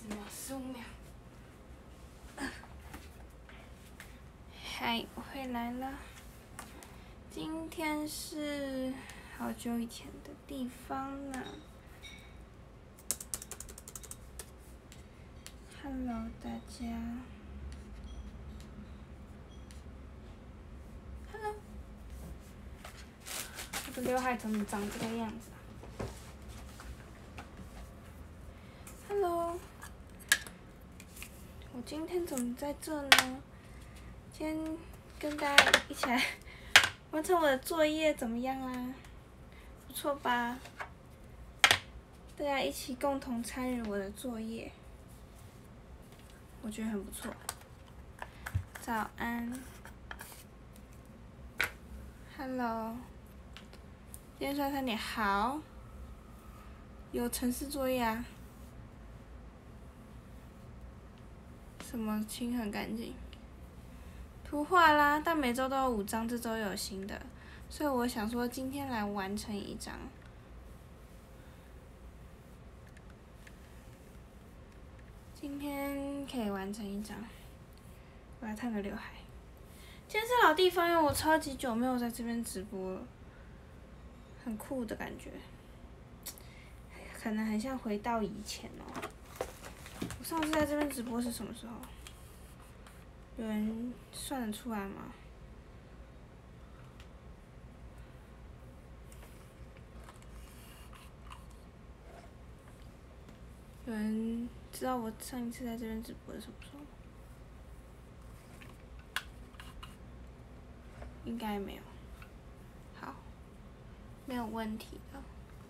15秒。嗨，我回来了。今天是好久以前的地方呢。Hello， 大家。Hello。我的刘海怎么长这个样子啊 ？Hello。我今天怎么在这呢？今天跟大家一起来完成我的作业，怎么样啊？不错吧？大家一起共同参与我的作业，我觉得很不错。早安 ，Hello， 今天帅帅你好，有程式作业啊？什么清很干净？图画啦，但每周都有5张，这周有新的，所以我想说今天来完成1张。今天可以完成1张。我来烫个刘海。今天是老地方，因为我超级久没有在这边直播了，很酷的感觉，可能很像回到以前哦。我上次在这边直播是什么时候？有人算得出来吗？有人知道我上一次在这边直播是什么时候？应该没有。好，没有问题的。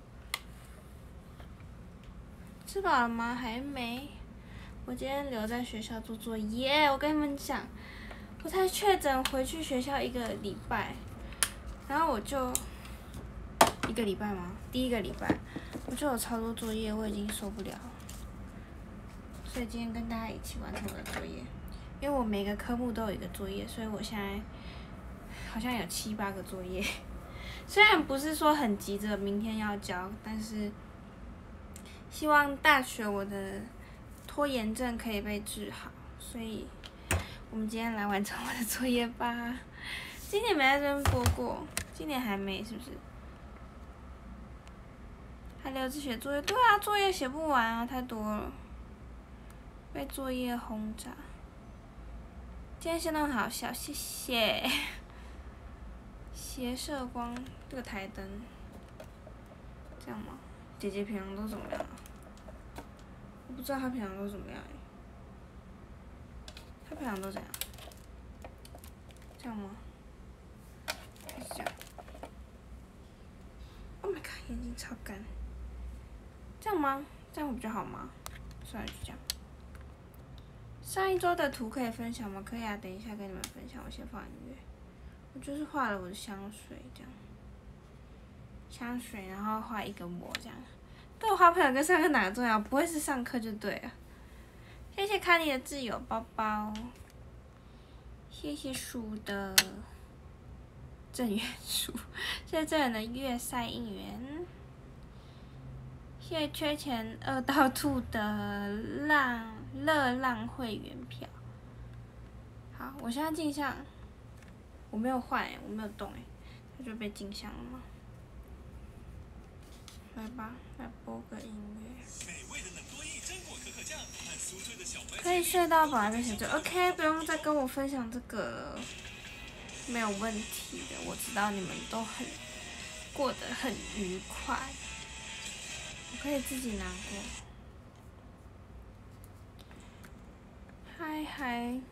吃饱了吗？还没。我今天留在学校做作业。我跟你们讲，我才确诊回去学校1个礼拜，然后我就1个礼拜吗？第1个礼拜我就有超多作业，我已经受不了了。所以今天跟大家一起完成我的作业，因为我每个科目都有1个作业，所以我现在好像有7、8个作业。虽然不是说很急着明天要交，但是希望大学我的拖延症可以被治好，所以我们今天来完成我的作业吧。今年没在这边播过，今年还没是不是？还留着写作业？对啊，作业写不完啊，太多了，被作业轰炸。今天线动很好笑，谢谢。斜射光这个台灯，这样吗？姐姐平常都怎么样啊？我不知道她平常都怎么样她平常都怎样？这样吗？还是这样 ？Oh my god， 眼睛超干。这样吗？这样会比较好吗？算了，就这样。上一周的图可以分享吗？可以啊，等一下跟你们分享。我先放音乐。我就是画了我的香水，这样。香水，然后画1个膜，这样。对我画朋友跟上课哪个重要？不会是上课就对了。谢谢卡尼的挚友包包。谢谢鼠的郑元鼠，谢谢郑元的月赛应援。谢谢缺钱饿到吐的热浪会员票。好，我现在镜像，我没有换我没有动它就被镜像了吗？来吧，来播个音乐。可以睡到饱再写作 ，OK， 不用再跟我分享这个了，没有问题的。我知道你们都过得很愉快，我可以自己难过。嗨嗨，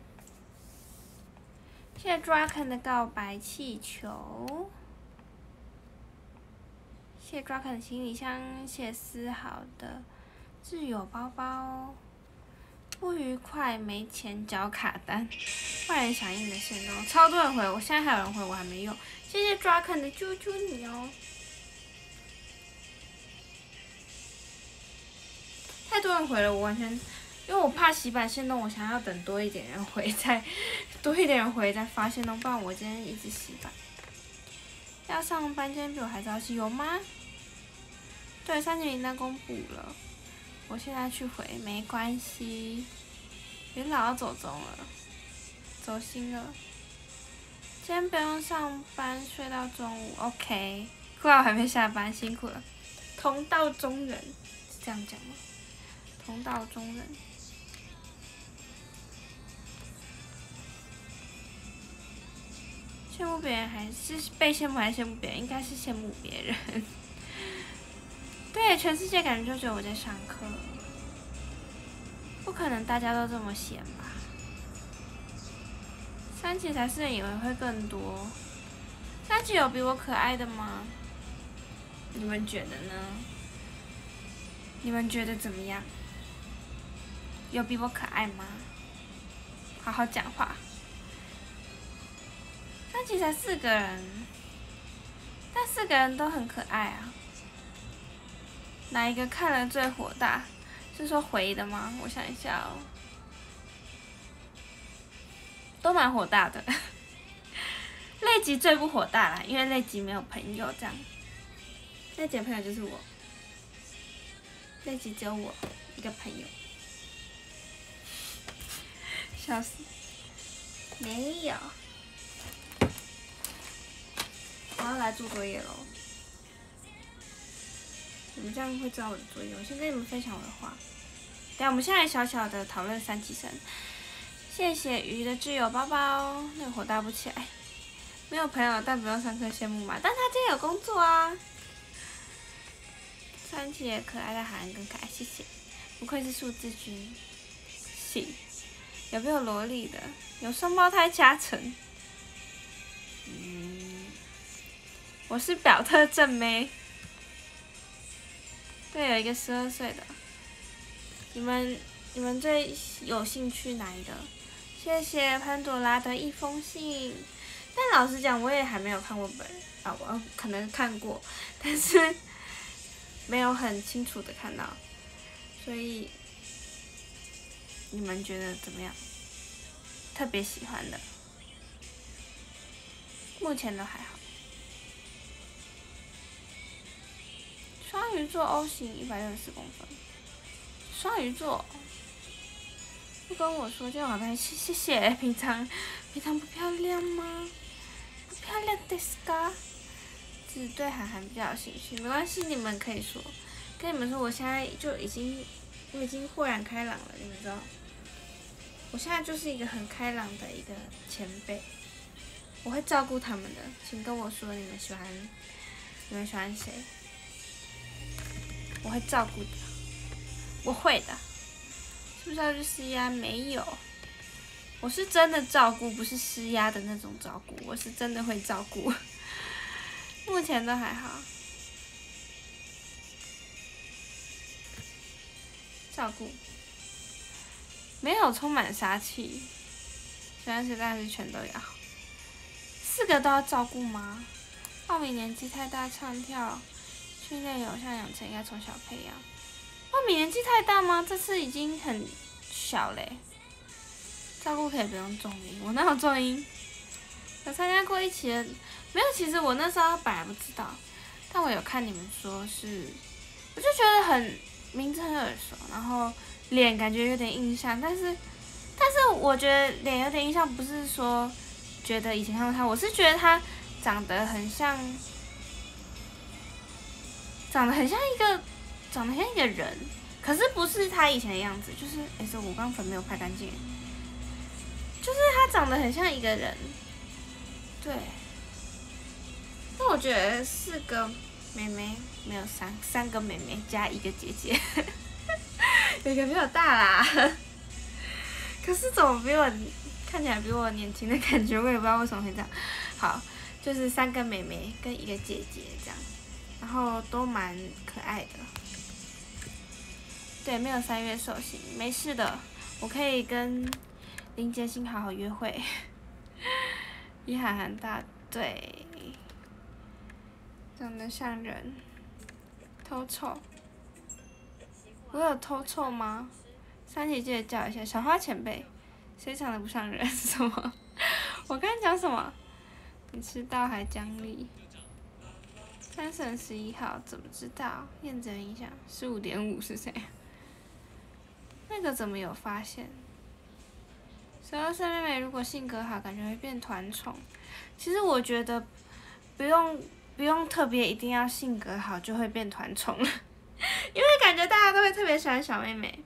谢谢 Draken 的告白气球。谢谢 Draken 的行李箱，谢谢思豪的挚友包包。不愉快，没钱缴卡单，万人响应的线动，超多人回，我现在还有人回，我还没用。谢谢 Draken 的啾啾你哦。太多人回了，我完全，因为我怕洗版线动，我想要等多一点人回再发现动，不然我今天一直洗版。要上班，今天比我还早起，有吗？对，3级名单公布了。 我现在去回没关系。元老要走中了，走心了。今天不用上班，睡到中午 ，OK。酷我还没下班，辛苦了。同道中人是这样讲吗？同道中人。羡慕别人还是被羡慕还是羡慕别人？应该是羡慕别人。对，全世界感觉就只有我在上课，不可能大家都这么闲吧？3级才4人以为会更多，3级有比我可爱的吗？你们觉得呢？你们觉得怎么样？有比我可爱吗？好好讲话。3级才4个人，但4个人都很可爱啊。哪一个看了最火大？是说回的吗？我想一下哦，都蛮火大的。类吉最不火大啦，因为类吉没有朋友这样。类吉的朋友就是我，类吉只有我一个朋友。笑死！没有。我要来做作业喽。你们这样会知道我的作业。我先跟你们分享我的话。等下我们现在小小的讨论3级生。谢谢鱼的挚友包包，那个火大不起来。没有朋友但不用上课羡慕嘛？但他今天有工作啊。3级也可爱的韩更可爱，谢谢。不愧是数字君。是。有没有萝莉的？有双胞胎加成。我是表特正妹。对，有一个12岁的。你们最有兴趣哪一个？谢谢潘朵拉的一封信。但老实讲，我也还没有看过本人啊，我可能看过，但是没有很清楚的看到，所以你们觉得怎么样？特别喜欢的？目前都还好。双鱼座 O 型164公分。双鱼座，不跟我说就好呗，谢谢。平常不漂亮吗？不漂亮ですか？只对韩寒比较有兴趣，没关系，你们可以说。跟你们说，我现在就我已经豁然开朗了，你们知道。我现在就是一个很开朗的一个前辈，我会照顾他们的，请跟我说你们喜欢谁，我会照顾的。我会的，是不是要去施压？没有，我是真的照顾，不是施压的那种照顾，我是真的会照顾。目前都还好，照顾，没有充满杀气，喜欢谁但是全都要。4个都要照顾吗？奥米年纪太大，唱跳训练有项养成，应该从小培养。奥米年纪太大吗？这次已经很小嘞。照顾可以不用重音，我哪有重音？有参加过一期的，没有。其实我那时候本来不知道，但我有看你们说是，我就觉得名字很耳熟，然后脸感觉有点印象，但是我觉得脸有点印象，不是说觉得以前看过他，我是觉得他长得很像一个人，可是不是他以前的样子，就是我刚粉没有拍干净，就是他长得很像一个人，对。但我觉得4个妹妹没有3个妹妹加1个姐姐，有一个比我大啦，可是怎么看起来比我年轻的感觉，我也不知道为什么会这样。好，就是3个妹妹跟1个姐姐这样，然后都蛮可爱的。对，没有3月寿星，没事的，我可以跟林杰星好好约会。比韩寒大，对，长得像人，偷臭。我有偷臭吗？3级记得叫一下小花前辈，谁长得不像人？什么？我刚才讲什么？你迟到还奖励。3省11号怎么知道？验证一下，15.5是谁？ 那个怎么有发现？12岁妹妹如果性格好，感觉会变团宠。其实我觉得不用特别一定要性格好就会变团宠了，因为感觉大家都会特别喜欢小妹妹。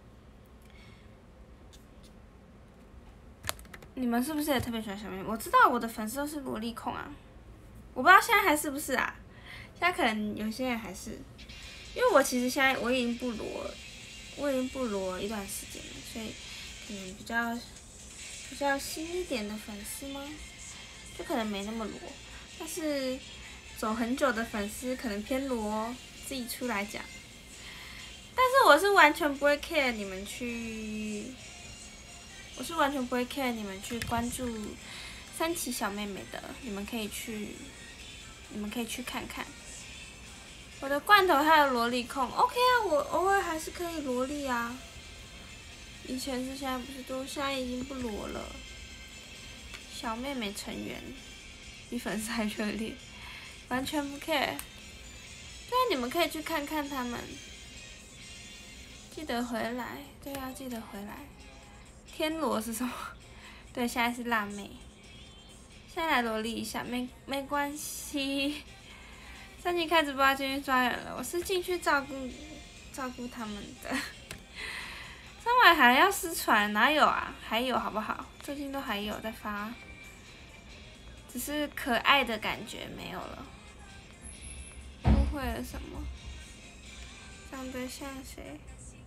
你们是不是也特别喜欢小妹妹？我知道我的粉丝都是萝莉控啊，我不知道现在还是不是啊？现在可能有些人还是，因为我其实现在我已经不罗了，我已经不罗一段时间了，所以可能比较新一点的粉丝吗？就可能没那么罗，但是走很久的粉丝可能偏罗，自己出来讲。但是我是完全不会 care 你们去。我是完全不会 care 你们去关注三七小妹妹的，你们可以去看看。我的罐头还有萝莉控 ，OK 啊，我偶尔还是可以萝莉啊。以前是，现在不是都，现在已经不罗了。小妹妹成员比粉丝还热烈，完全不 care。对啊，你们可以去看看他们。记得回来，对啊，记得回来。天罗是什么？对，现在是辣妹。现在来萝莉一下，没关系。3级开直播要进去抓人了，我是进去照顾他们的。上晚还要失传，哪有啊？还有好不好？最近都还有在发，只是可爱的感觉没有了。误会了什么？长得像谁？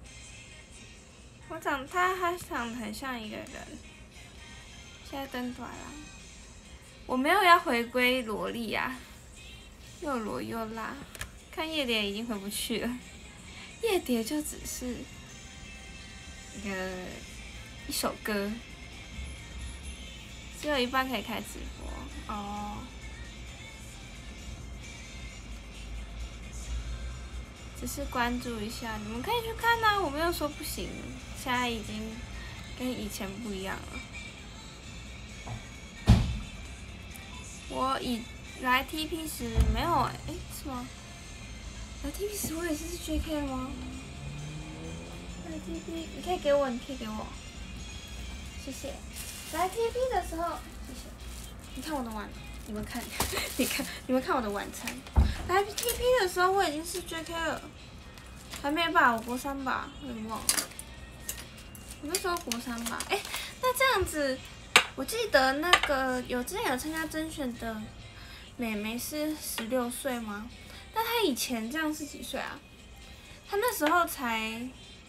他还长得很像一个人。现在登短了，我没有要回归萝莉啊，又裸又辣。看夜蝶已经回不去了，夜蝶就只是一首歌，只有一半可以开直播哦。只是关注一下，你们可以去看啊，我没有说不行。现在已经跟以前不一样了。我来 TP 时没有是吗？来 TP 时我也是 JK 吗？来 TP 你可以给我，谢谢。来 TP 的时候，谢谢。你看我的碗，你们看我的晚餐。来 TP 的时候我已经是 JK 了，还没吧？我国3吧，有点忘了。我那时候国3吧，那这样子，我记得那个之前有参加甄选的妹妹是16岁吗？那她以前这样是几岁啊？她那时候才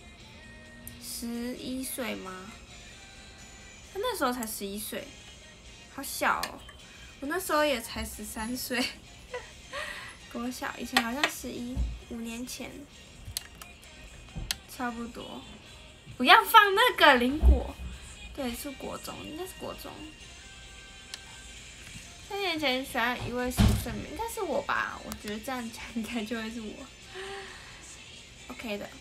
11岁吗？她那时候才11岁，好小哦！我那时候也才13岁，国小以前好像5年前，差不多。不要放那个林果，对，是国中，应该是国中。3年前喜欢一位15岁妹，应该是我吧？我觉得这样讲应该就会是我。OK 的。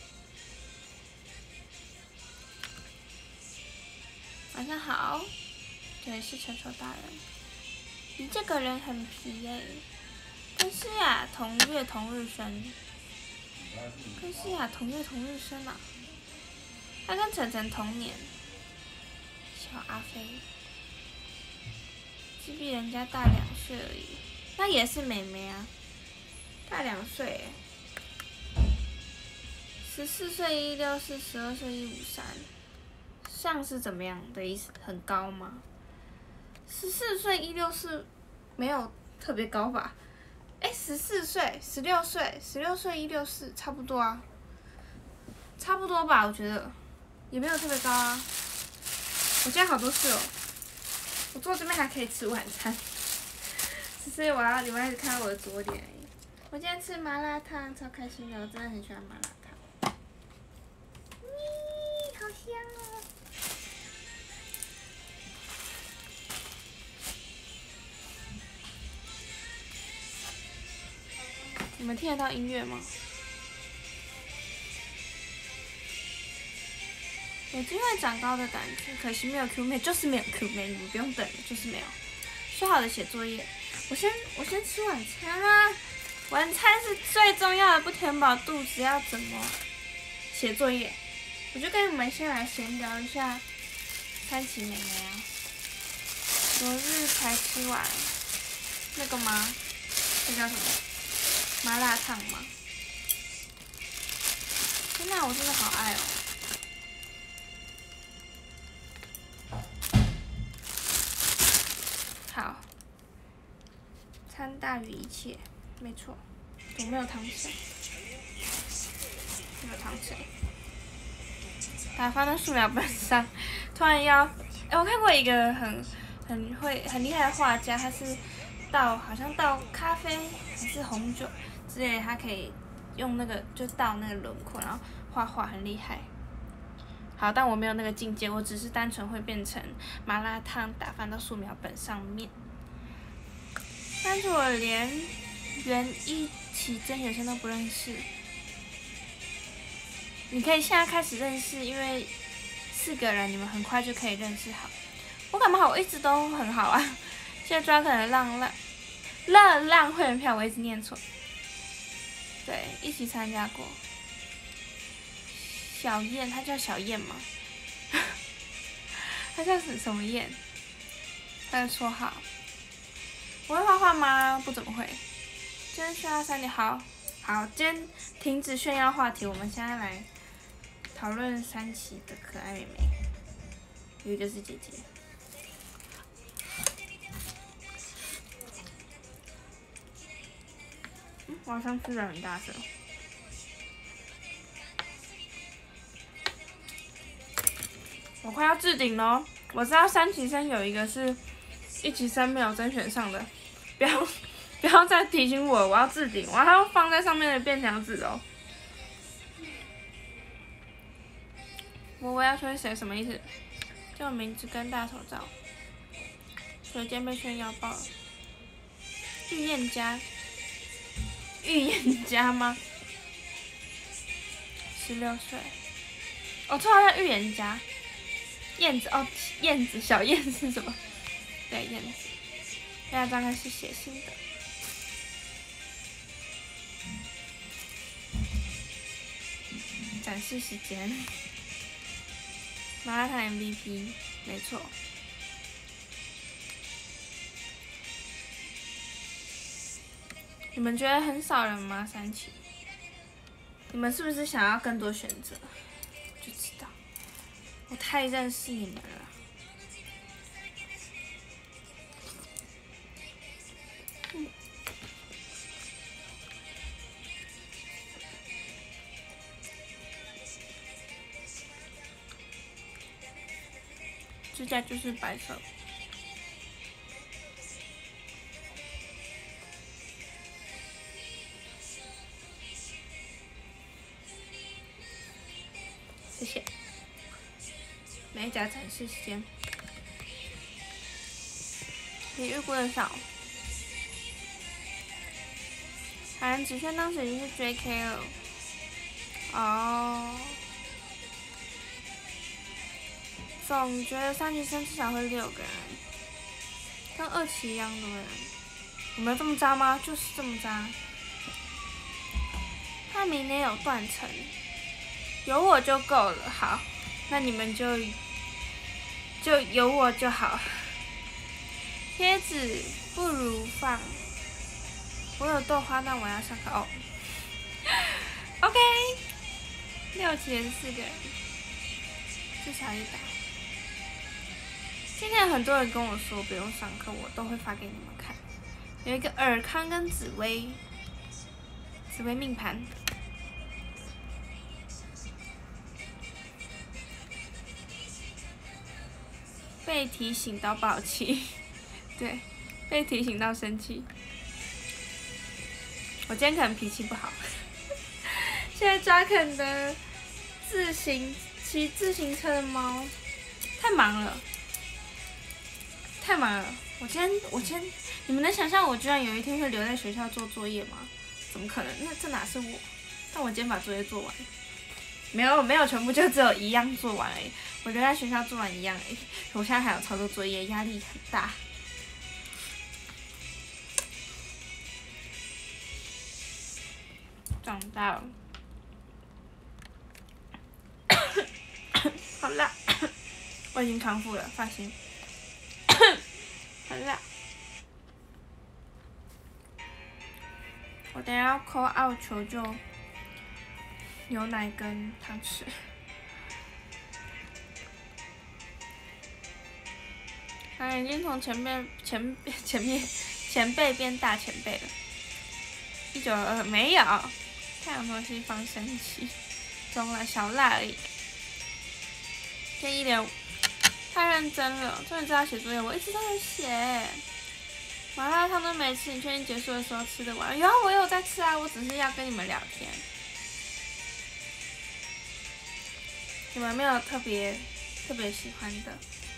晚上好，对，是成熟大人。你这个人很皮耶，跟诗雅同月同日生。跟诗雅同月同日生啊。他跟晨晨同年，小阿飞，只比人家大2岁而已，那也是妹妹啊，大2岁14岁164，12岁153，像是怎么样的意思？很高吗？14岁164没有特别高吧？14岁、16岁、16岁164差不多啊，差不多吧，我觉得。也没有特别高啊，我今天好多事哦，我坐这边还可以吃晚餐，只是你们一直看到我的左脸而已。我今天吃麻辣烫，超开心的，我真的很喜欢麻辣烫。好香哦！你们听得到音乐吗？有机会长高的感觉，可惜没有 Q 妹，就是没有 Q 妹，你们不用等了，就是没有。说好的写作业，我先吃晚餐啊！晚餐是最重要的，不填饱肚子要怎么写作业？ 我就跟你们先来闲聊一下三崎妹妹啊。昨日才吃完那个吗？这叫什么？麻辣烫吗？天哪，我真的好爱哦！好，餐大于一切，没错。我没有汤匙，没有汤匙。打翻在素描本上，突然要，我看过一个很厉害的画家，他是好像倒咖啡还是红酒之类的，他可以用那个就倒那个轮廓，然后画画很厉害。好，但我没有那个境界，我只是单纯会变成麻辣烫打翻到素描本上面。但是我连袁一起真有些都不认识。你可以现在开始认识，因为4个人，你们很快就可以认识好。我感冒好，我一直都很好啊。现在抓可能热浪会员票，我一直念错。对，一起参加过。小燕，她叫小燕吗？她叫什么燕？她的绰号。我会画画吗？不怎么会。今天需要3点，好，今天停止炫耀话题，我们现在来讨论三崎的可爱妹妹，一个就是姐姐。我好像吃的很大声。我快要置顶咯，我知道三崎生有一个是1期生没有甄选上的，不要再提醒我，我要置顶，我还要放在上面的便条纸哦。我要说谁什么意思？叫我名字跟大头照。水间被炫耀爆了。预言家吗？16岁。我绰号叫预言家。燕子哦，燕子小燕是什么？对，燕子。大家大概是写信的。展示时间。麻辣烫 MVP， 没错。你们觉得很少人吗？三崎？你们是不是想要更多选择？就知道，我太认识你们了。指甲就是白色。谢谢。美甲展示时间。你预估的少。海人子轩当时已经是 JK 了。哦。总觉得3期生至少会6个人，跟2期一样多人。有没有这么渣吗？就是这么渣。他明年有断层，有我就够了。好，那你们就有我就好。贴纸不如放。我有豆花，但我要上课哦。OK， 6期也是4个人，至少1打。今天很多人跟我说不用上课，我都会发给你们看。有一个尔康跟紫薇命盘。被提醒到爆气，对，被提醒到生气。我今天可能脾气不好。现在抓啃的骑自行车的猫，太忙了。我今天，你们能想象我居然有一天会留在学校做作业吗？怎么可能？这哪是我？但我今天把作业做完了。没有全部，就只有1样做完而已。我留在学校做完1样而已。我现在还有超多作业，压力很大。长大了。 辣，我已经康复了，放心。很辣。我等下要扣澳球就牛奶跟汤匙。他已经从前辈变大前辈了。1922没有，太阳东西放生气，中了小辣而已。这一脸太认真了，终于知道写作业，我一直都在写。麻辣烫都没吃，你确定结束的时候吃得完？有啊，我有在吃啊，我只是要跟你们聊天。你们没有特别喜欢的？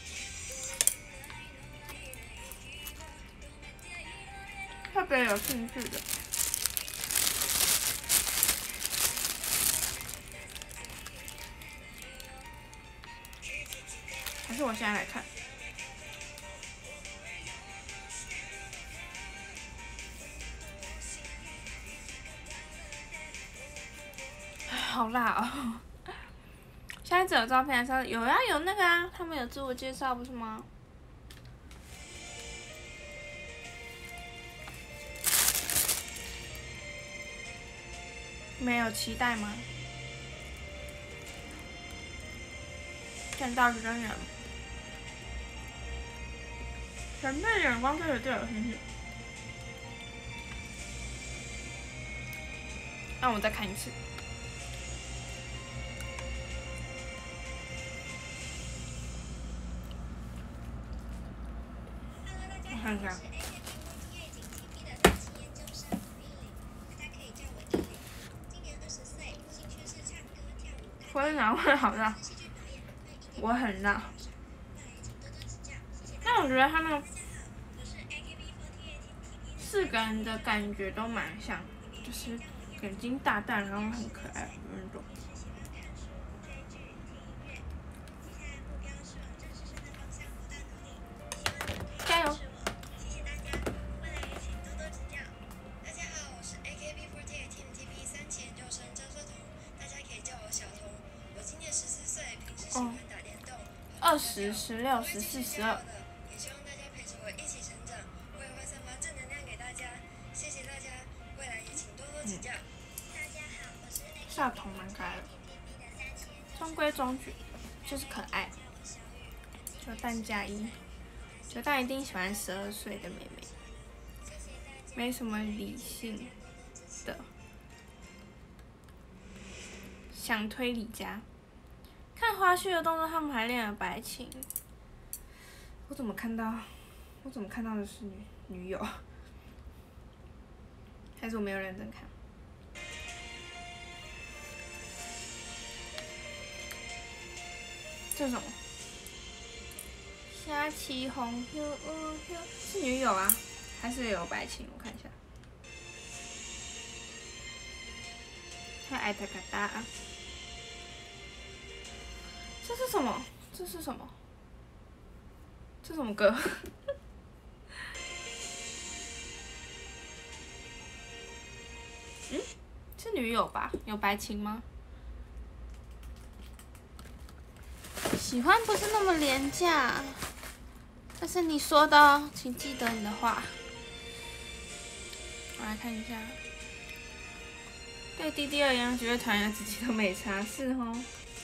特别有兴趣的？还是我现在来看？好辣哦！现在只有照片还是有啊？有那个啊，他们有自我介绍不是吗？没有期待吗？见到真人，前辈眼光特别对我兴趣。那我再看一次。我看一下。我的脑会好辣，我很辣。但我觉得他们4个人的感觉都蛮像，就是眼睛大大，然后很可爱的那种。加油！哦，20、16、14、12。少童蛮可爱的，中规中矩，就是可爱。球蛋加1，球蛋一定喜欢12岁的妹妹，没什么理性的，想推理家。看花絮的动作，他们还练了白琴。我怎么看到的是女友？还是我没有认真看？这种虾旗红是女友啊，还是有白琴？我看一下。还艾特卡达啊。这是什么？这是什么？这什么歌？是女友吧？有白琴吗？喜欢不是那么廉价，但是你说的哦，请记得你的话。我来看一下，对弟弟而言，觉得团员自己都没差，是哦。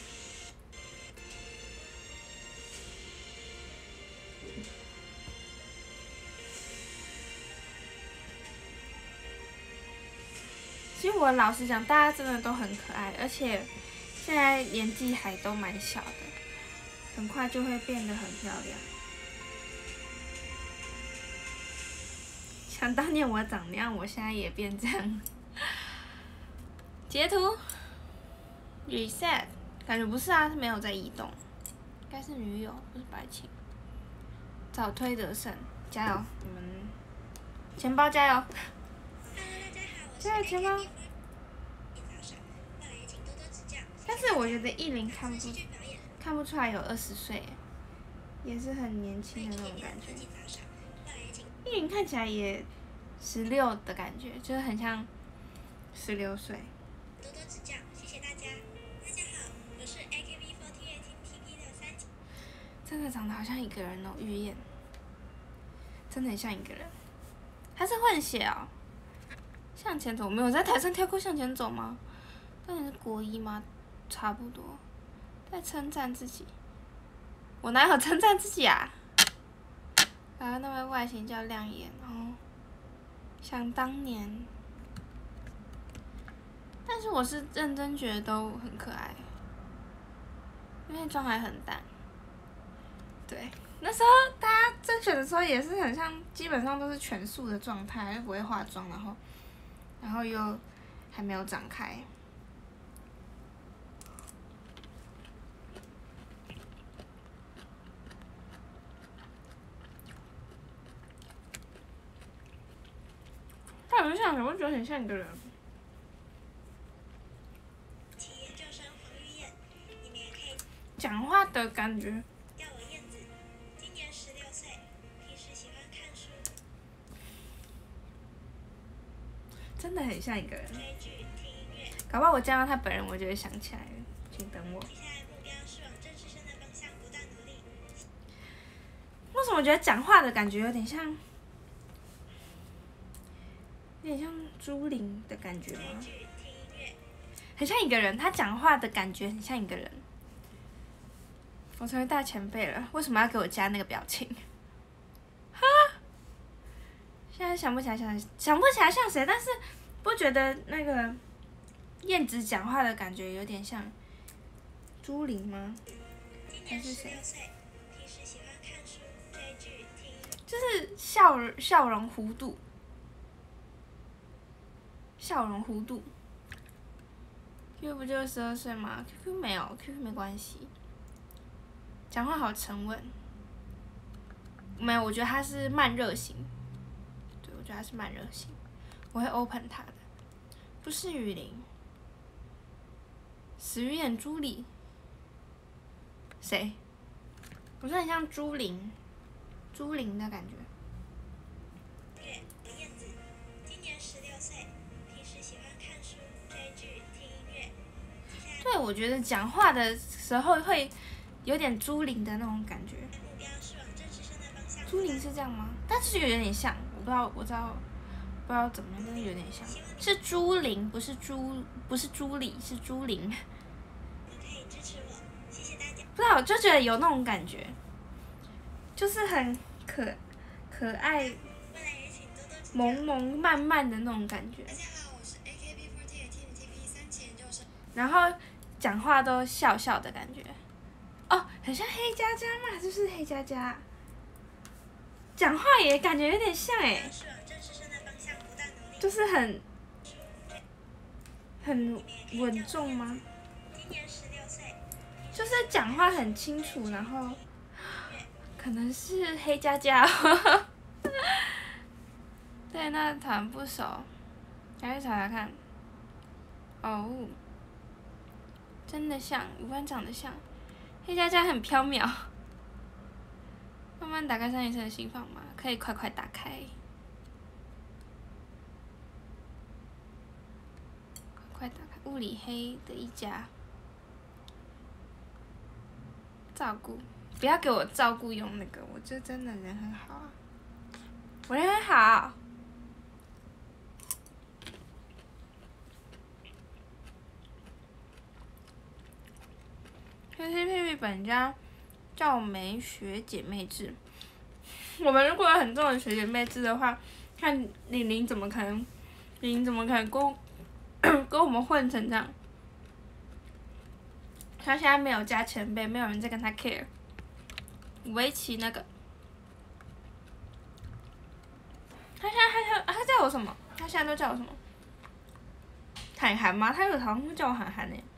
其实我老实讲，大家真的都很可爱，而且现在年纪还都蛮小的，很快就会变得很漂亮。想当年我长那样，我现在也变这样。截图 ，reset， 感觉不是啊，是没有在移动，应该是女友，不是白琴。早推得胜，加油！你们钱包加油！加油钱包！但是我觉得艺林看不出来有20岁，也是很年轻的那种感觉。艺林看起来也16的感觉，就是很像16岁。多多指教，谢谢大家。大家好，我是 AKB48 Team TP 的真的长得好像一个人哦，玉燕，真的很像一个人。他是混血哦。向前走，没有在台上跳过向前走吗？那你是国一吗？差不多。在称赞自己，我哪有称赞自己啊？然后那位外形叫亮眼哦，想当年。但是我是认真觉得都很可爱，因为妆还很淡。对，那时候大家甄选的时候也是很像，基本上都是全素的状态，又不会化妆，然后又还没有长开。他很像谁？我觉得很像一个人。讲话的感觉。叫我燕子，今年16岁，平时喜欢看书。真的很像一个人。追剧、听音乐。搞不好我见到他本人，我就会想起来了。请等我。接下来目标是往正式生的方向不断努力。为什么我觉得讲话的感觉有点像？有点像朱琳的感觉吗？很像一个人，他讲话的感觉很像一个人。我成为大前辈了，为什么要给我加那个表情？哈！现在想不起来像谁，但是不觉得那个燕子讲话的感觉有点像朱琳吗？还是谁？就是笑容弧度。笑容弧度 ，Q 不就是12岁吗 ？QQ 没有 ，QQ 没关系。讲话好沉稳。没有，我觉得他是慢热型。对，我觉得他是慢热型，我会 open 他的。不是雨林。死鱼眼朱莉。谁？我说很像朱琳的感觉。对，我觉得讲话的时候会有点朱琳的那种感觉。朱琳是这样吗？但是有点像，我不知道不知道怎么样，但是有点像。是朱琳，不是朱莉，是朱琳。不知道，我就觉得有那种感觉，就是很可爱、萌萌慢慢的那种感觉。然后讲话都笑笑的感觉，哦，很像黑佳佳嘛，就是黑佳佳。讲话也感觉有点像哎，就是很稳重吗？就是讲话很清楚，然后可能是黑佳佳。对，那团不熟，来去查查看。哦。真的像，五官长得像，黑佳佳很飘渺。慢慢打开3年生的心房吗？可以快快打开。快打开！物理黑的一家。照顾，不要给我照顾用那个，我这真的人很好啊。我人很好。KTV 本家叫梅学姐妹制。我们如果有很重的学姐妹制的话，看玲玲怎么可能跟我们混成这样？他现在没有加前辈，没有人在跟他 care。围棋那个，他叫我什么？他现在都叫我什么？海涵吗？他有好像叫我涵涵呢。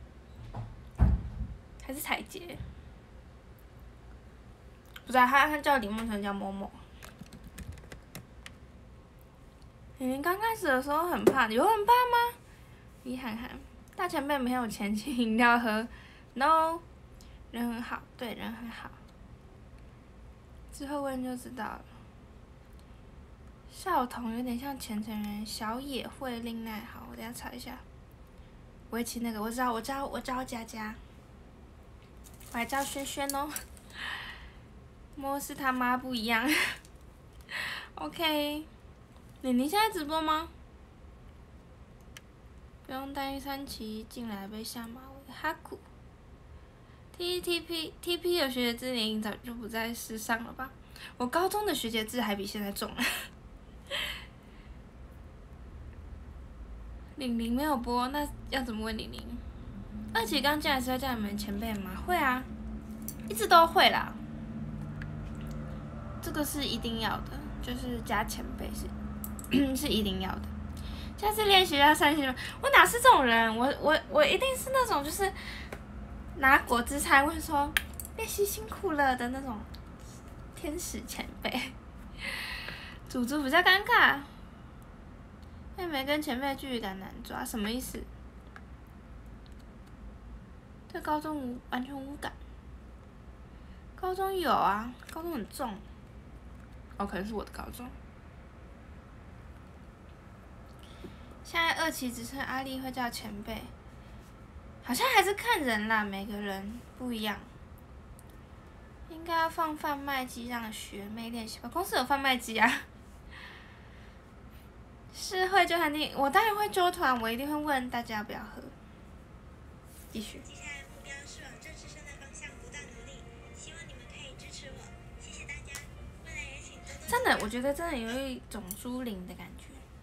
还是彩洁，不知道他叫李梦辰叫某某。你刚开始的时候很怕，有很怕吗？李涵涵，大前辈没有钱请饮料喝 ，no， 人很好，对，人很好。之后问就知道了。少彤有点像钱承元，小野惠令奈，好，我等下查一下。围棋那个我知道佳佳。我还叫轩轩哦。 摸是他妈不一样。OK， 你现在直播吗？不用担心三期进来被下马威。哈库 TP 有学姐制，你早就不在世上了吧？我高中的学姐制还比现在重。玲玲没有播，那要怎么问玲玲？2期刚进来是要叫你们前辈吗？会啊，一直都会啦。这个是一定要的，就是加前辈是是一定要的。下次练习要3期吗？我哪是这种人？我一定是那种就是拿果汁才会说练习辛苦了的那种天使前辈。组织比较尴尬，妹妹跟前辈距离感难抓，什么意思？对高中完全无感。高中有啊，高中很重。哦，可能是我的高中。现在2期只剩阿丽会叫前辈，好像还是看人啦，每个人不一样。应该要放贩卖机让学妹练习吧？公司有贩卖机啊。是会就喊你，我当然会揪团，我一定会问大家要不要喝。继续。接下来目标是往正式生的方向不断努力，希望你们可以支持我，谢谢大家。未来也请多多。真的，我觉得真的有一种朱琳的感觉。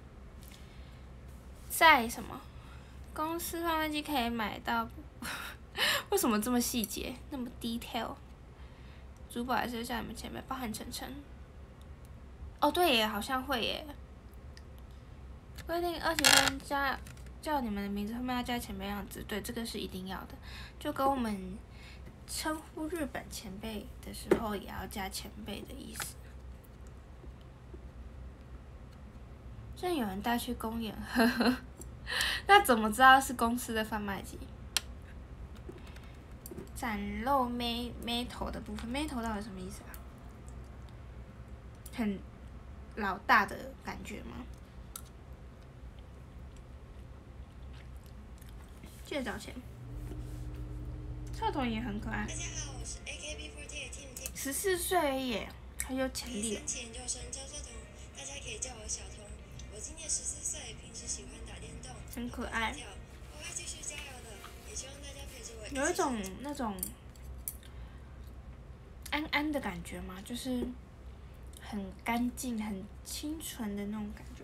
在什么？公司贩卖机可以买到？为什么这么细节，那么 detail？ 珠宝还是叫你们前辈，包含晨晨。哦，对耶，好像会耶。规定2期生叫你们的名字后面要加前辈样子，对，这个是一定要的。就跟我们称呼日本前辈的时候也要加前辈的意思。正有人带去公园，呵呵。那怎么知道是公司的贩卖机？展露妹头的部分，妹头到底什么意思啊？很老大的感觉吗？记得找钱。少童也很可爱。大家好，我是 AKB48 Team。14岁耶，很有潜力。3期研究生叫少童，大家可以叫我小童。我今年14岁，平时喜欢打电动，很可爱。我会继续加油的，也希望大家陪着我。有一种那种安安的感觉嘛，就是很干净、很清纯的那种感觉。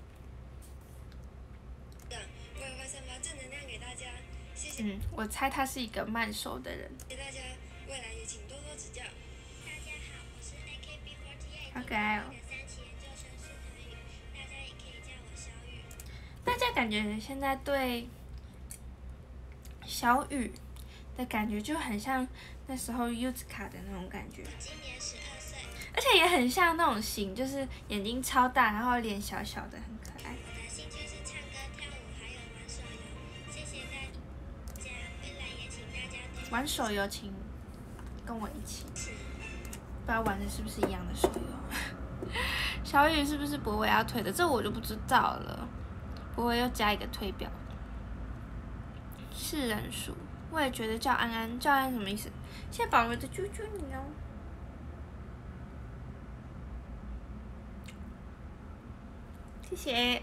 我也会散发正能量给大家，谢谢。我猜他是一个慢熟的人。谢谢大家，未来也请多多指教。大家好，我是 AKB48。好可爱哦。3期研究生是可以，大家也可以叫我小雨。大家感觉现在对小雨的感觉就很像那时候 Yuzuka 的那种感觉。今年12岁。而且也很像那种型，就是眼睛超大，然后脸小小的，很可爱。我的兴趣是唱歌、跳舞，还有玩手游。谢谢大家，未来也请大家多玩手游，请跟我一起。不知道玩的是不是一样的手游？小雨是不是博伟要推的？这我就不知道了。博伟又加一个推表。是人数，我也觉得叫安安，叫安安什么意思？谢谢宝贝的啾啾你哦。谢谢，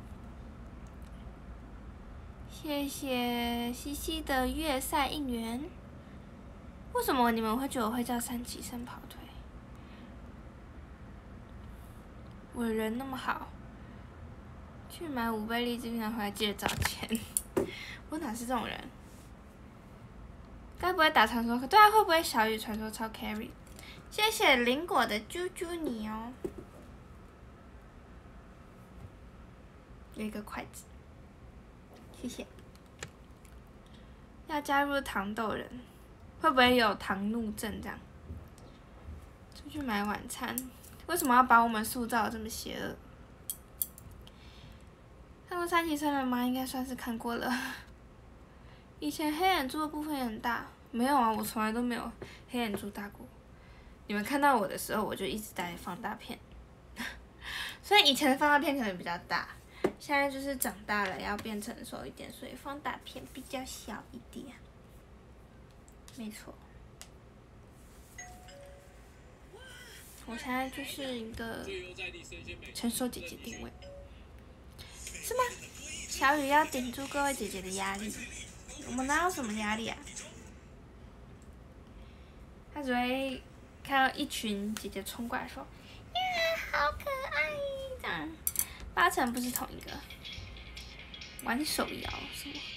谢谢西西的月赛应援。为什么你们会觉得我会叫3期生跑腿？我人那么好，去买5倍荔枝平常回来记得找钱。我哪是这种人？该不会打传说？对啊，会不会小雨传说超 carry？ 谢谢林果的啾啾你哦。有一个筷子，谢谢。要加入糖豆人，会不会有糖怒症这样？出去买晚餐，为什么要把我们塑造的这么邪恶？看过3期生了吗？应该算是看过了。以前黑眼珠的部分也很大，没有啊，我从来都没有黑眼珠大过。你们看到我的时候，我就一直戴放大片，所以以前的放大片可能比较大。现在就是长大了，要变成熟一点，所以放大片比较小一点。没错。 我现在就是一个成熟姐姐定位，是吗？小雨要顶住各位姐姐的压力，我们哪有什么压力啊？他只会看到一群姐姐冲过来说：“呀，好可爱！”这样，8成不是同一个。玩手摇什么？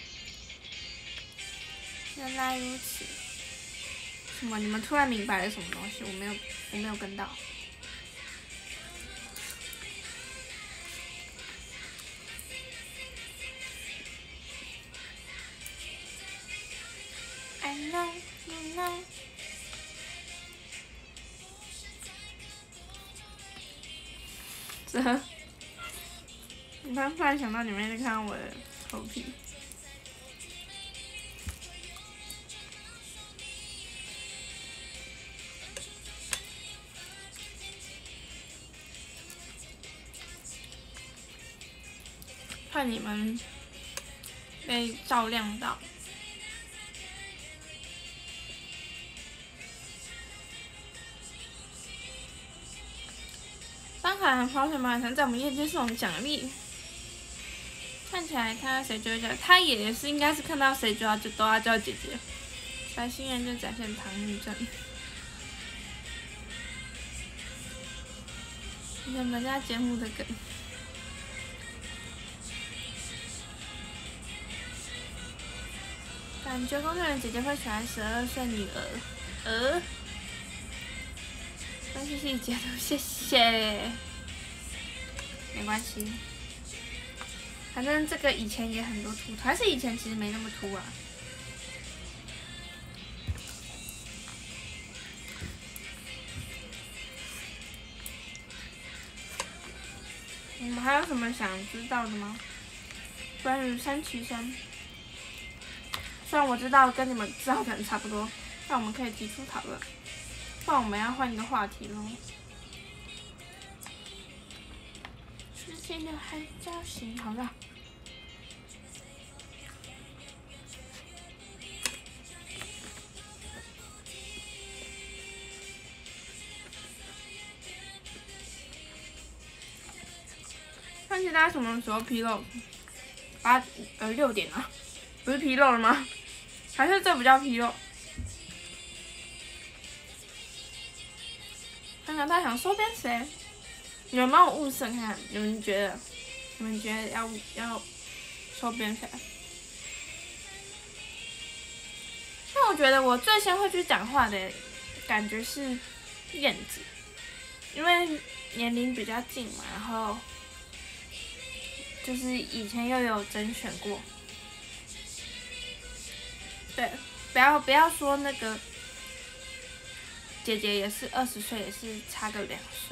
原来如此。什么？你们突然明白了什么东西？我没有跟到。I know, you know。我刚突然想到，你们在看我的头皮。怕你们被照亮到。当海和跑水马拉松在我们业界是种奖励。看起来看到谁就会叫，他也是应该是看到谁就都要叫姐姐。白心人就展现唐女症。你们家节目的梗。感觉工作人员姐姐会喜欢12岁女儿。分析细节图，谢谢。没关系，反正这个以前也很多秃头，还是以前其实没那么秃啊。你们还有什么想知道的吗？关于三旗生，虽然我知道跟你们知道的差不多，但我们可以提出讨论。不然我们要换一个话题喽。时间的海角行，好了。看起大家什么时候披露？6点啊，不是披露了吗？还是这不叫披露？看看他想收编谁？你们帮我物色看看，你们觉得要收编谁？但我觉得我最先会去讲话的感觉是燕子，因为年龄比较近嘛，然后就是以前又有甄选过。对，不要说那个。姐姐也是20岁，也是差个2岁。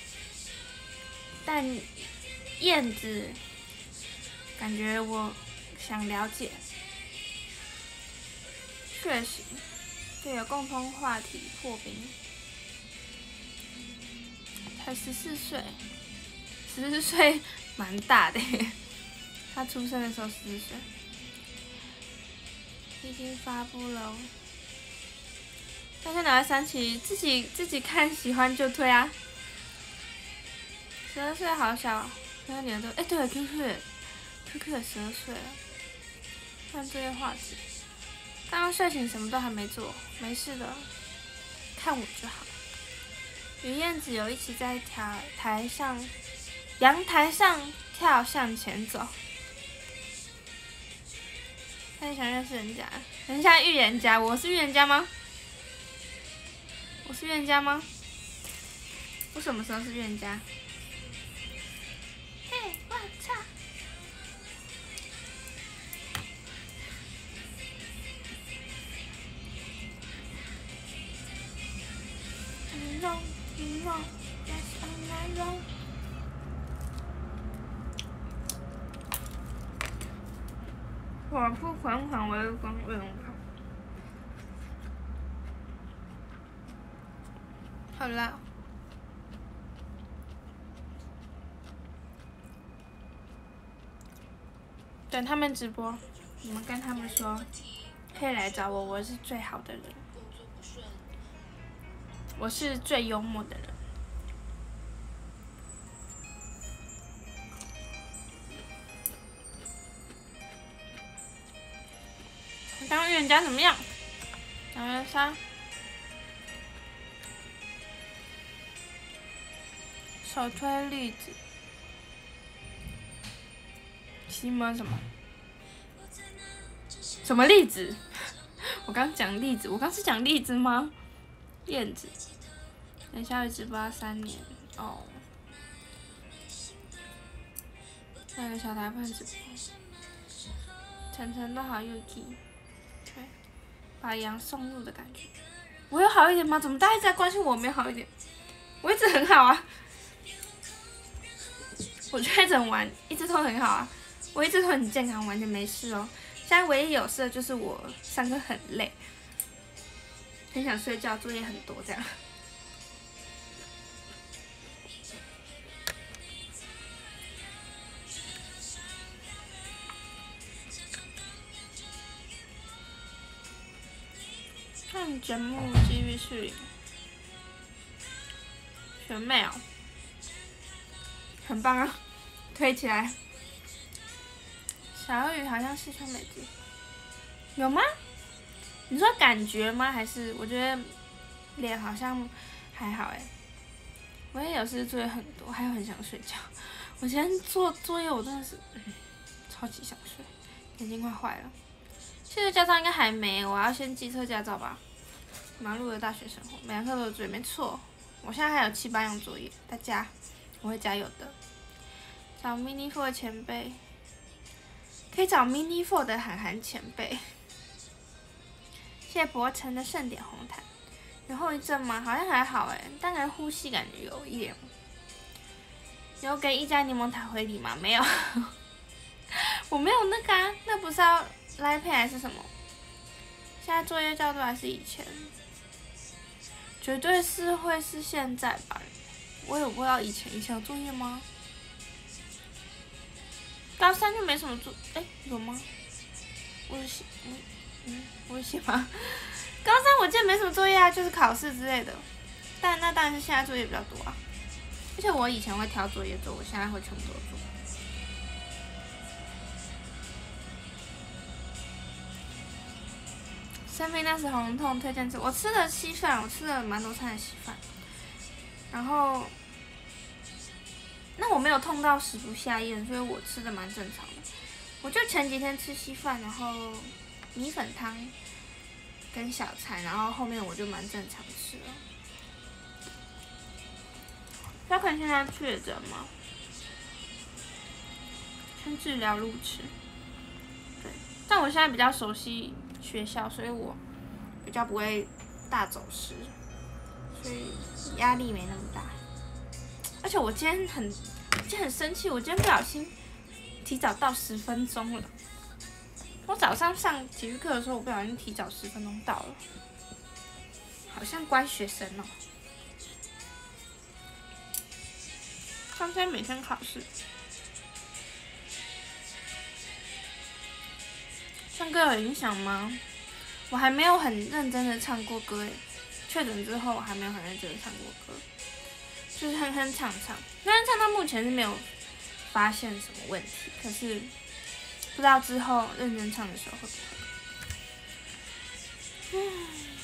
但燕子，感觉我想了解，确实，对有共同话题破冰。才14岁，14岁蛮大的耶，他出生的时候14岁。已经发布了。大家拿来三期，自己看喜欢就推啊。12岁好小，那个年都对 QQ 也12岁了。看这些话题，刚刚睡醒什么都还没做，没事的，看我就好。与燕子有一起在阳台上跳向前走。他想认识人家，很像预言家，我是预言家吗？我是预言家吗？我什么时候是预言家？嘿，我操！我不款款为光为龙卡。好啦。等他们直播，你们跟他们说，可以来找我，我是最好的人。 我是最幽默的人。当预言家怎么样？2月3。手推栗子。西门什么？什么栗子？我刚讲栗子，我刚是讲栗子吗？燕子。等下直播3年哦。那个小台喷直播。晨晨都好 Yuki。对。把羊送入的感觉。我有好一点吗？怎么大家一直在关心我没有好一点？我一直很好啊。我确诊完一直都很好啊，我一直都很健康，完全没事哦。现在唯一有事的就是我上课很累，很想睡觉，作业很多这样。看节目继续视频，学妹哦，很棒啊，推起来。小雨好像是穿美肌，有吗？你说感觉吗？还是我觉得脸好像还好哎。我也有时作业很多，还有很想睡觉。我今天做作业，我真的是，超级想睡，眼睛快坏了。汽车驾照应该还没，我要先机车驾照吧。忙碌的大学生活，每堂课都有作业，没错。我现在还有7、8样作业，大家，我会加油的。找 Mini 4的前辈，可以找 Mini 4的涵涵前辈。谢伯承的盛典红毯，有后遗症吗？好像还好哎，但感觉呼吸感觉有一点。有给一家柠檬塔回礼吗？没有，我没有那个啊，那不是要来配还是什么？现在作业较多还是以前？绝对是会是现在吧，我也不知道以前有作业吗？高3就没什么作，有吗？我有写，我有写吗？高3我记得没什么作业啊，就是考试之类的。但那当然是现在作业比较多啊，而且我以前会挑作业做，我现在会全部都做。生病那时红痛推荐吃，我吃了稀饭，我吃了蛮多餐的稀饭。然后，那我没有痛到食不下咽，所以我吃的蛮正常的。我就前几天吃稀饭，然后米粉汤跟小菜，然后后面我就蛮正常吃了。小肯现在确诊吗？先治疗路吃。对，但我现在比较熟悉学校，所以我比较不会大走失，所以压力没那么大。而且我今天很生气，我今天不小心提早到10分钟了。我早上上体育课的时候，我不小心提早10分钟到了，好像乖学生哦。上天每天考试，唱歌有影响吗？我还没有很认真的唱过歌诶，确诊之后我还没有很认真的唱过歌，就是哼哼唱唱，但是唱到目前是没有发现什么问题，可是不知道之后认真唱的时候会不会。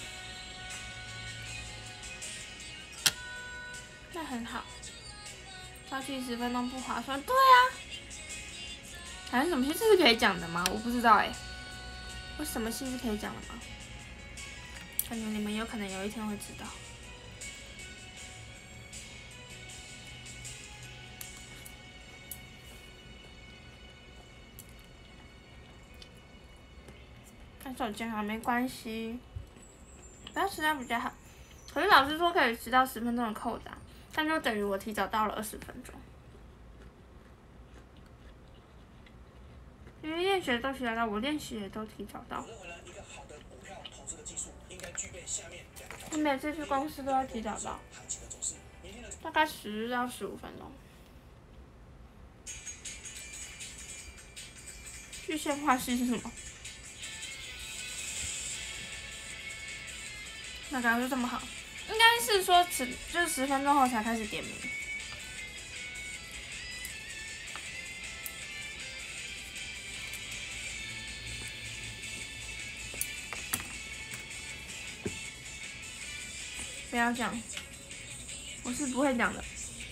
那很好，消去10分钟不划算，对啊。还有什么戏是可以讲的吗？我不知道有什么戏是可以讲的吗？感觉你们有可能有一天会知道。但手机好没关系，不要迟到比较好。可是老师说可以迟到10分钟的扣打，但就等于我提早到了20分钟。因为练习都提早到，我练习也都提早到。我每次去公司都要提早到，大概10到15分钟。具现化系是什么？那感觉就这么好， 应该是说就是10分钟后才开始点名。不要讲，我是不会讲的。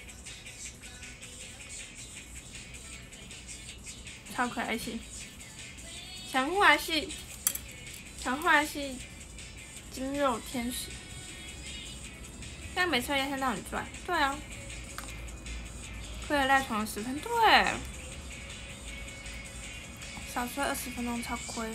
超可爱系，强化系筋肉天使。但每次压线都很拽，对啊。亏了赖床了10分，对。少睡20分钟超亏，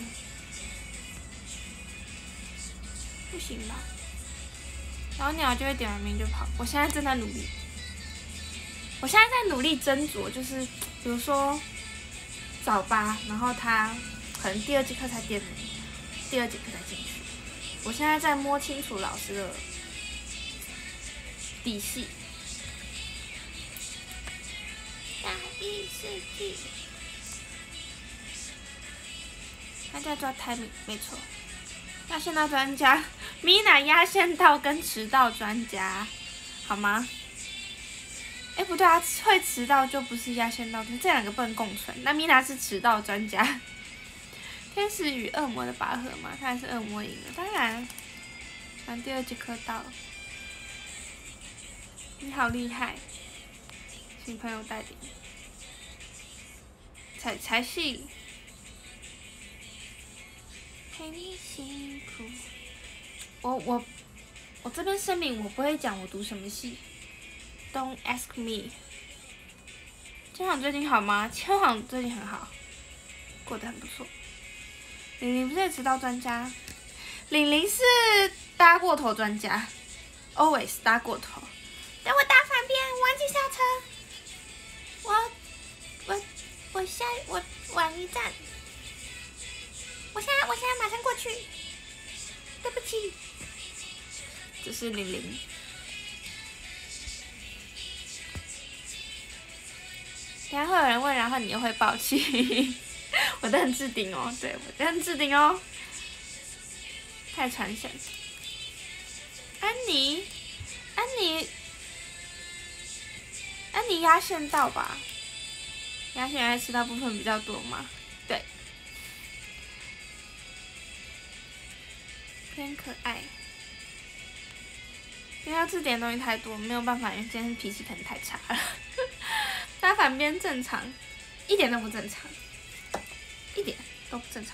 不行吧？然后鸟就会点完名就跑。我现在正在努力，我现在在努力斟酌，就是比如说早八，然后他可能第2节课才点名，第2节课才进去。我现在在摸清楚老师的底细。大意世纪，他在抓 timing， 没错。压线到专家 ，Mina 压线到跟迟到专家，好吗？哎，不对啊，会迟到就不是压线到，这2个不能共存。那 Mina 是迟到专家。天使与恶魔的拔河嘛，看来是恶魔赢了，当然。反正第2节课到了，你好厉害，请朋友带领。才系。陪你辛苦。我这边声明，我不会讲我读什么系 ，Don't ask me。千晃最近好吗？千晃最近很好，过得很不错。玲玲不是迟到专家，玲玲是搭过头专家 ，always 搭过头。等我打反边，忘记下车。我晚一站。我现在马上过去，对不起。这是玲玲。等下会有人问，然后你又会爆气。我都很置顶哦，对，我都很置顶哦。太传神。安妮压线到吧？压线爱吃到部分比较多嘛？对。偏可爱，因为要字典的东西太多，没有办法，因为今天脾气可能太差了。打反边正常，一点都不正常，一点都不正常。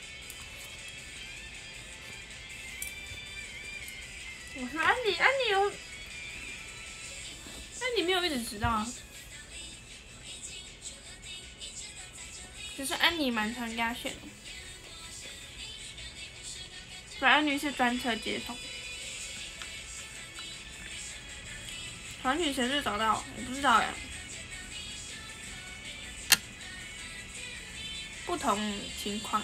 我说安妮没有一直迟到啊，只是安妮蛮常压线的。安妮是专车接送。团体谁最早到？我不知道呀。不同情况，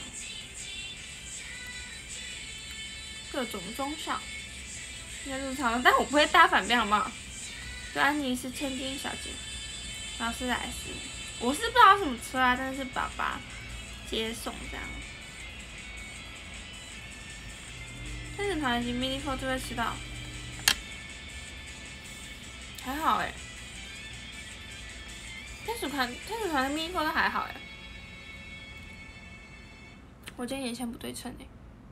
各种中校，应该是差不多，但我不会搭反边，好不好？就安妮是千金小姐，劳斯莱斯，我是不知道什么车啊，但是爸爸接送这样。天使团以及 mini four 就会迟到，还好哎。天使团的 mini four 都还好哎。我今天眼线不对称哎。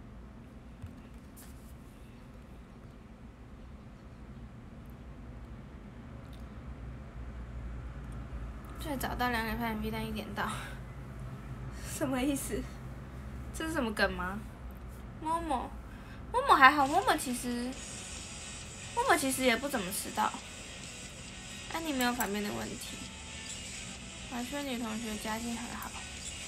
最早到2点半，B 站1点到，什么意思？这是什么梗吗？默默还好，默默其实也不怎么迟到。安妮没有反面的问题。华轩女同学家境很好。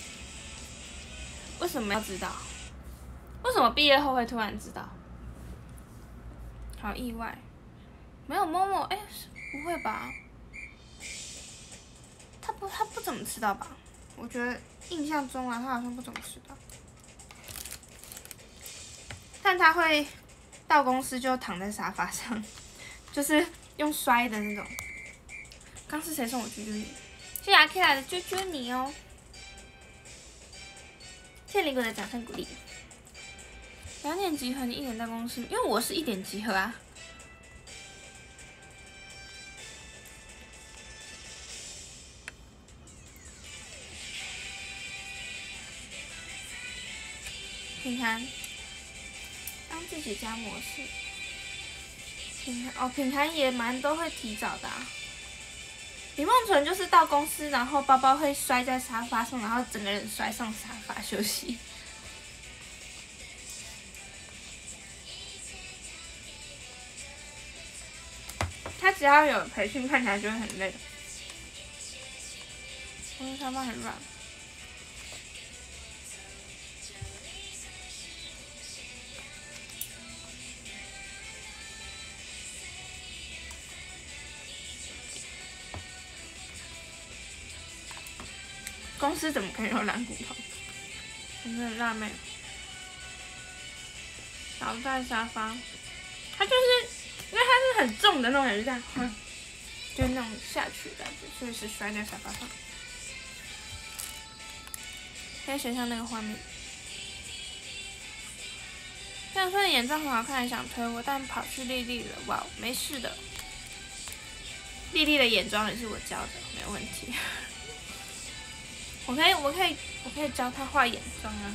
为什么要知道？为什么毕业后会突然知道？好意外。没有默默，哎，不会吧？他不怎么迟到吧？我觉得印象中啊，他好像不怎么迟到。但他会到公司就躺在沙发上，就是用摔的那种。刚是谁送我啾啾你？谢谢阿 K 来的啾啾你哦。谢谢林果的掌声鼓励。2点集合，你1点到公司，因为我是1点集合啊。 品涵，让自己家模式。品涵也蛮都会提早的啊。李梦纯就是到公司，然后包包会摔在沙发上，然后整个人摔上沙发休息。他只要有培训，看起来就会很累。公司沙发很软。公司怎么可以有软骨头？真的辣妹。倒在沙发，它就是因为它是很重的那种感觉，这样，就是那种下去的感觉，所以是摔在沙发上。可以想象那个画面。亮春的眼妆很好看，想推我，但跑去丽丽了。哇，没事的。丽丽的眼妆也是我教的，没有问题。我可以教她画眼妆啊。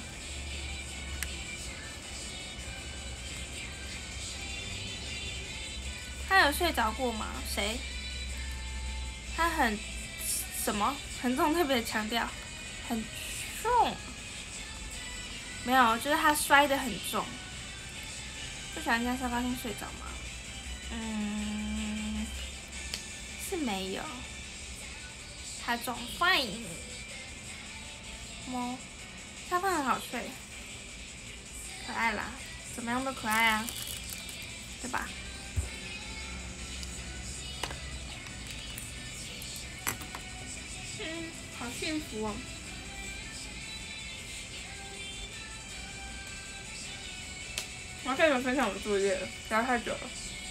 他有睡着过吗？谁？他很什么？很重，特别强调，很重。没有，就是他摔得很重。不喜欢在沙发上睡着吗？是没有。他重 fine。猫，沙发很好睡，可爱啦，怎么样都可爱啊，对吧？好幸福哦！我要跟你们分享我的作业了，不要太久了。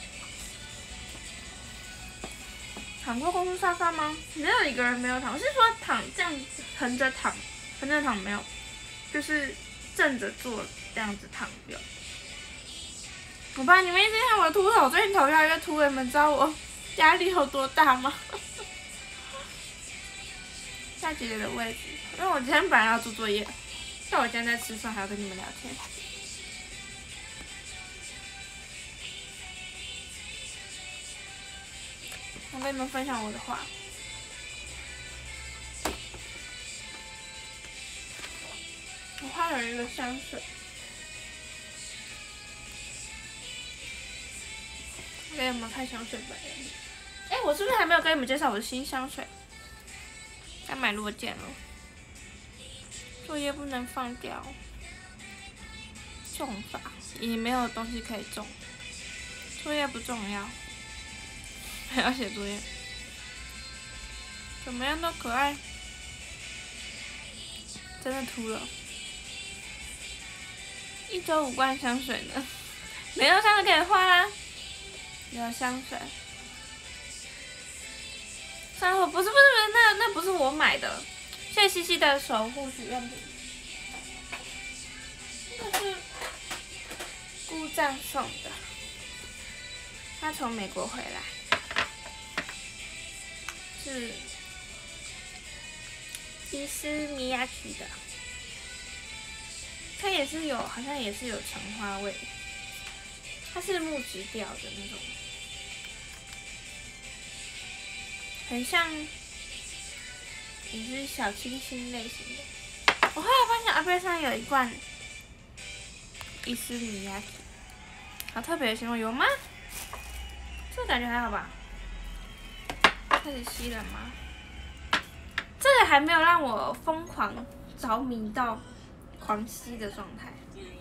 躺过公司沙发吗？没有一个人没有躺，我是说躺这样横着躺没有，就是正着坐这样子躺有。我爸，你们一直看我的秃头，最近头越来越秃了，你们知道我压力有多大吗？下姐姐的位置，因为我今天本来要做作业，但我今天在吃饭，还要跟你们聊天。我跟你们分享我的话。我画了一个香水，给你们看香水本人。我是不是还没有跟你们介绍我的新香水？该买落剑了。作业不能放掉。种法也没有东西可以种。作业不重要。还要写作业。怎么样都可爱。真的秃了。1周5罐香水呢？没有香水可以画啦。有香水。珊瑚不是，那不是我买的。谢谢西西的守护许愿瓶。那是姑丈送的，他从美国回来，是伊斯米亚曲的。它也是有，好像也是有橙花味，它是木质调的那种，很像，也是小清新类型的。我后来发现阿贝上有一罐伊斯米亚，好特别的形容，有吗？这个感觉还好吧？开始吸了吗？这个还没有让我疯狂着迷到狂吸的状态。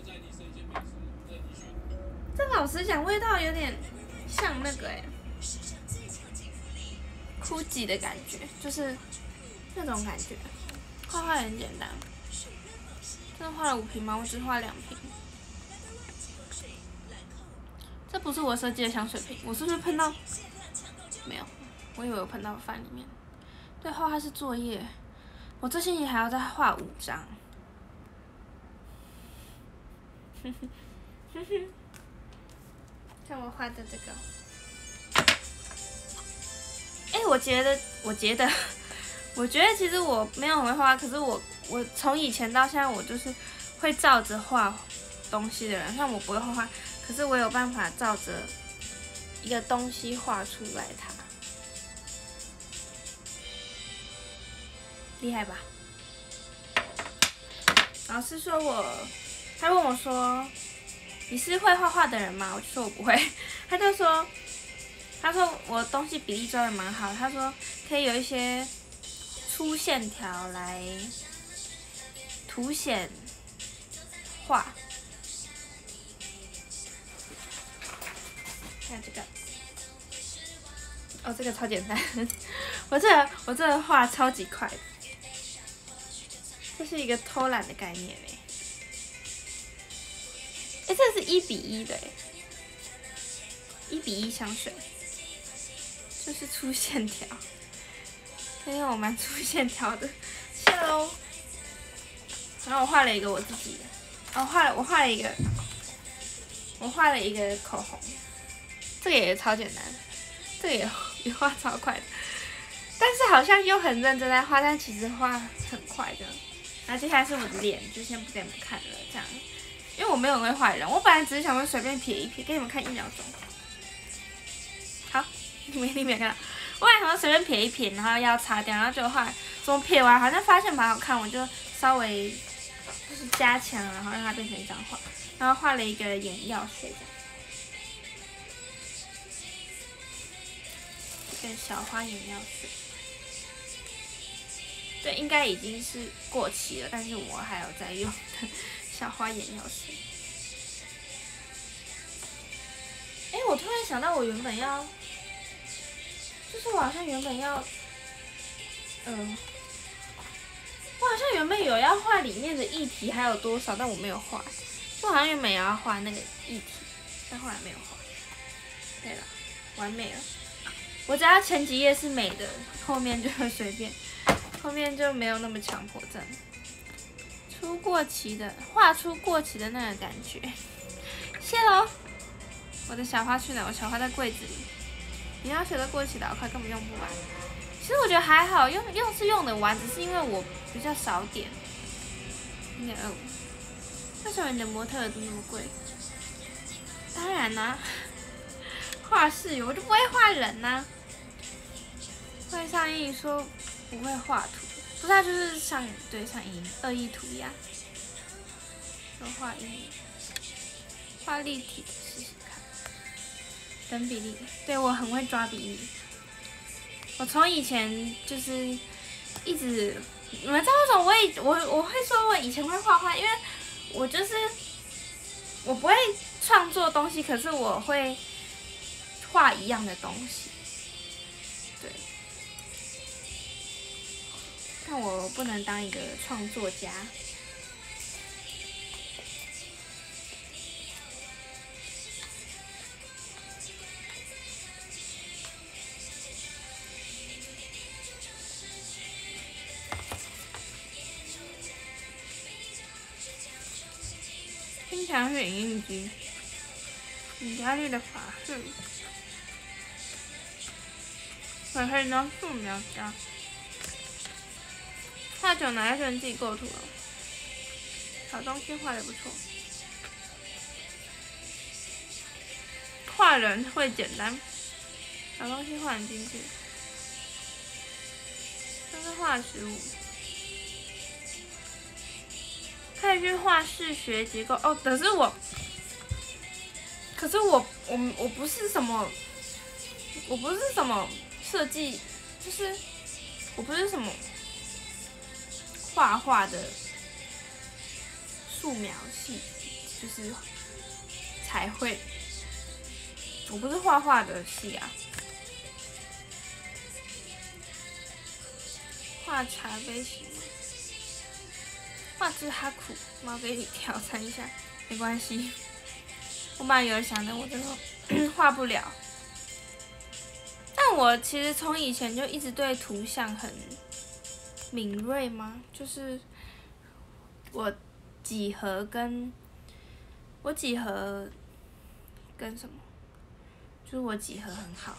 这老实讲，味道有点像那个酷吉的感觉，就是那种感觉。画画很简单，真的画了5瓶吗？我只画2瓶。这不是我设计的香水瓶，我是不是喷到？没有，我以为我喷到饭里面。对，画画是作业，我这星期还要再画5张。看我画的这个。我觉得其实我没有很会画，可是我从以前到现在，我就是会照着画东西的人。虽然我不会画画，可是我有办法照着一个东西画出来它，厉害吧？老师说他问我说：“你是会画画的人吗？”我就说我不会。他说我东西比例抓的蛮好，他说可以有一些粗线条来凸显画。看这个，哦，这个超简单，我这个画超级快的，这是一个偷懒的概念哎。哎，这是1:1的哎，1:1香水，就是粗线条，因为我蛮粗线条的，谢喽。然后我画了一个我自己的，我画了一个口红，这个也超简单，这个也画超快的，但是好像又很认真在画，但其实画很快的。然后接下来是我的脸，就先不给你们看了，这样。因为我没有很会画人，我本来只是想说随便撇一撇，给你们看1秒钟。好，你没有看到？我本来想说随便撇一撇，然后要擦掉，然后就后来怎么撇完好像发现蛮好看，我就稍微就是加强，然后让它变成一张画，然后画了一个眼药水这样，一个小花眼药水。对，应该已经是过期了，但是我还有在用的小花眼药水。哎，我突然想到，我原本要，就是我好像原本要，我好像原本有要画里面的议题还有多少，但我没有画。我好像原本也要画那个议题，但后来没有画。对了，完美了。我只要前几页是美的，后面就会随便。后面就没有那么强迫症，画出过期的那个感觉，谢喽。我的小花去哪？我小花在柜子里。眼药水都过期了，我快根本用不完。其实我觉得还好，用是用得完，只是因为我比较少点。0.25。为什么你的模特儿都那么贵？当然啦，画室友我就不会画人呐。会上映说。不会画图，不是他就是上恶意涂鸦，就画立体试试看，等比例，对我很会抓比例，我从以前就是一直，你们知道为什么我会说我以前会画画，因为我就是我不会创作东西，可是我会画一样的东西。但我不能当一个创作家。听起来是影印机，米家利的法式，我可以当素描家。画久哪一个人自己构图了？小东西画的不错，画人会简单，小东西画很精致，这是画实物。可以去画室学结构哦，可是我不是什么，我不是什么设计，就是我不是什么。画画的素描系，就是才会，我不是画画的系啊。画茶杯行吗？画只哈库猫给你挑战一下，没关系。我本来有想着我真的画不了，但我其实从以前就一直对图像很。敏锐吗？就是我几何跟什么？就是我几何很好，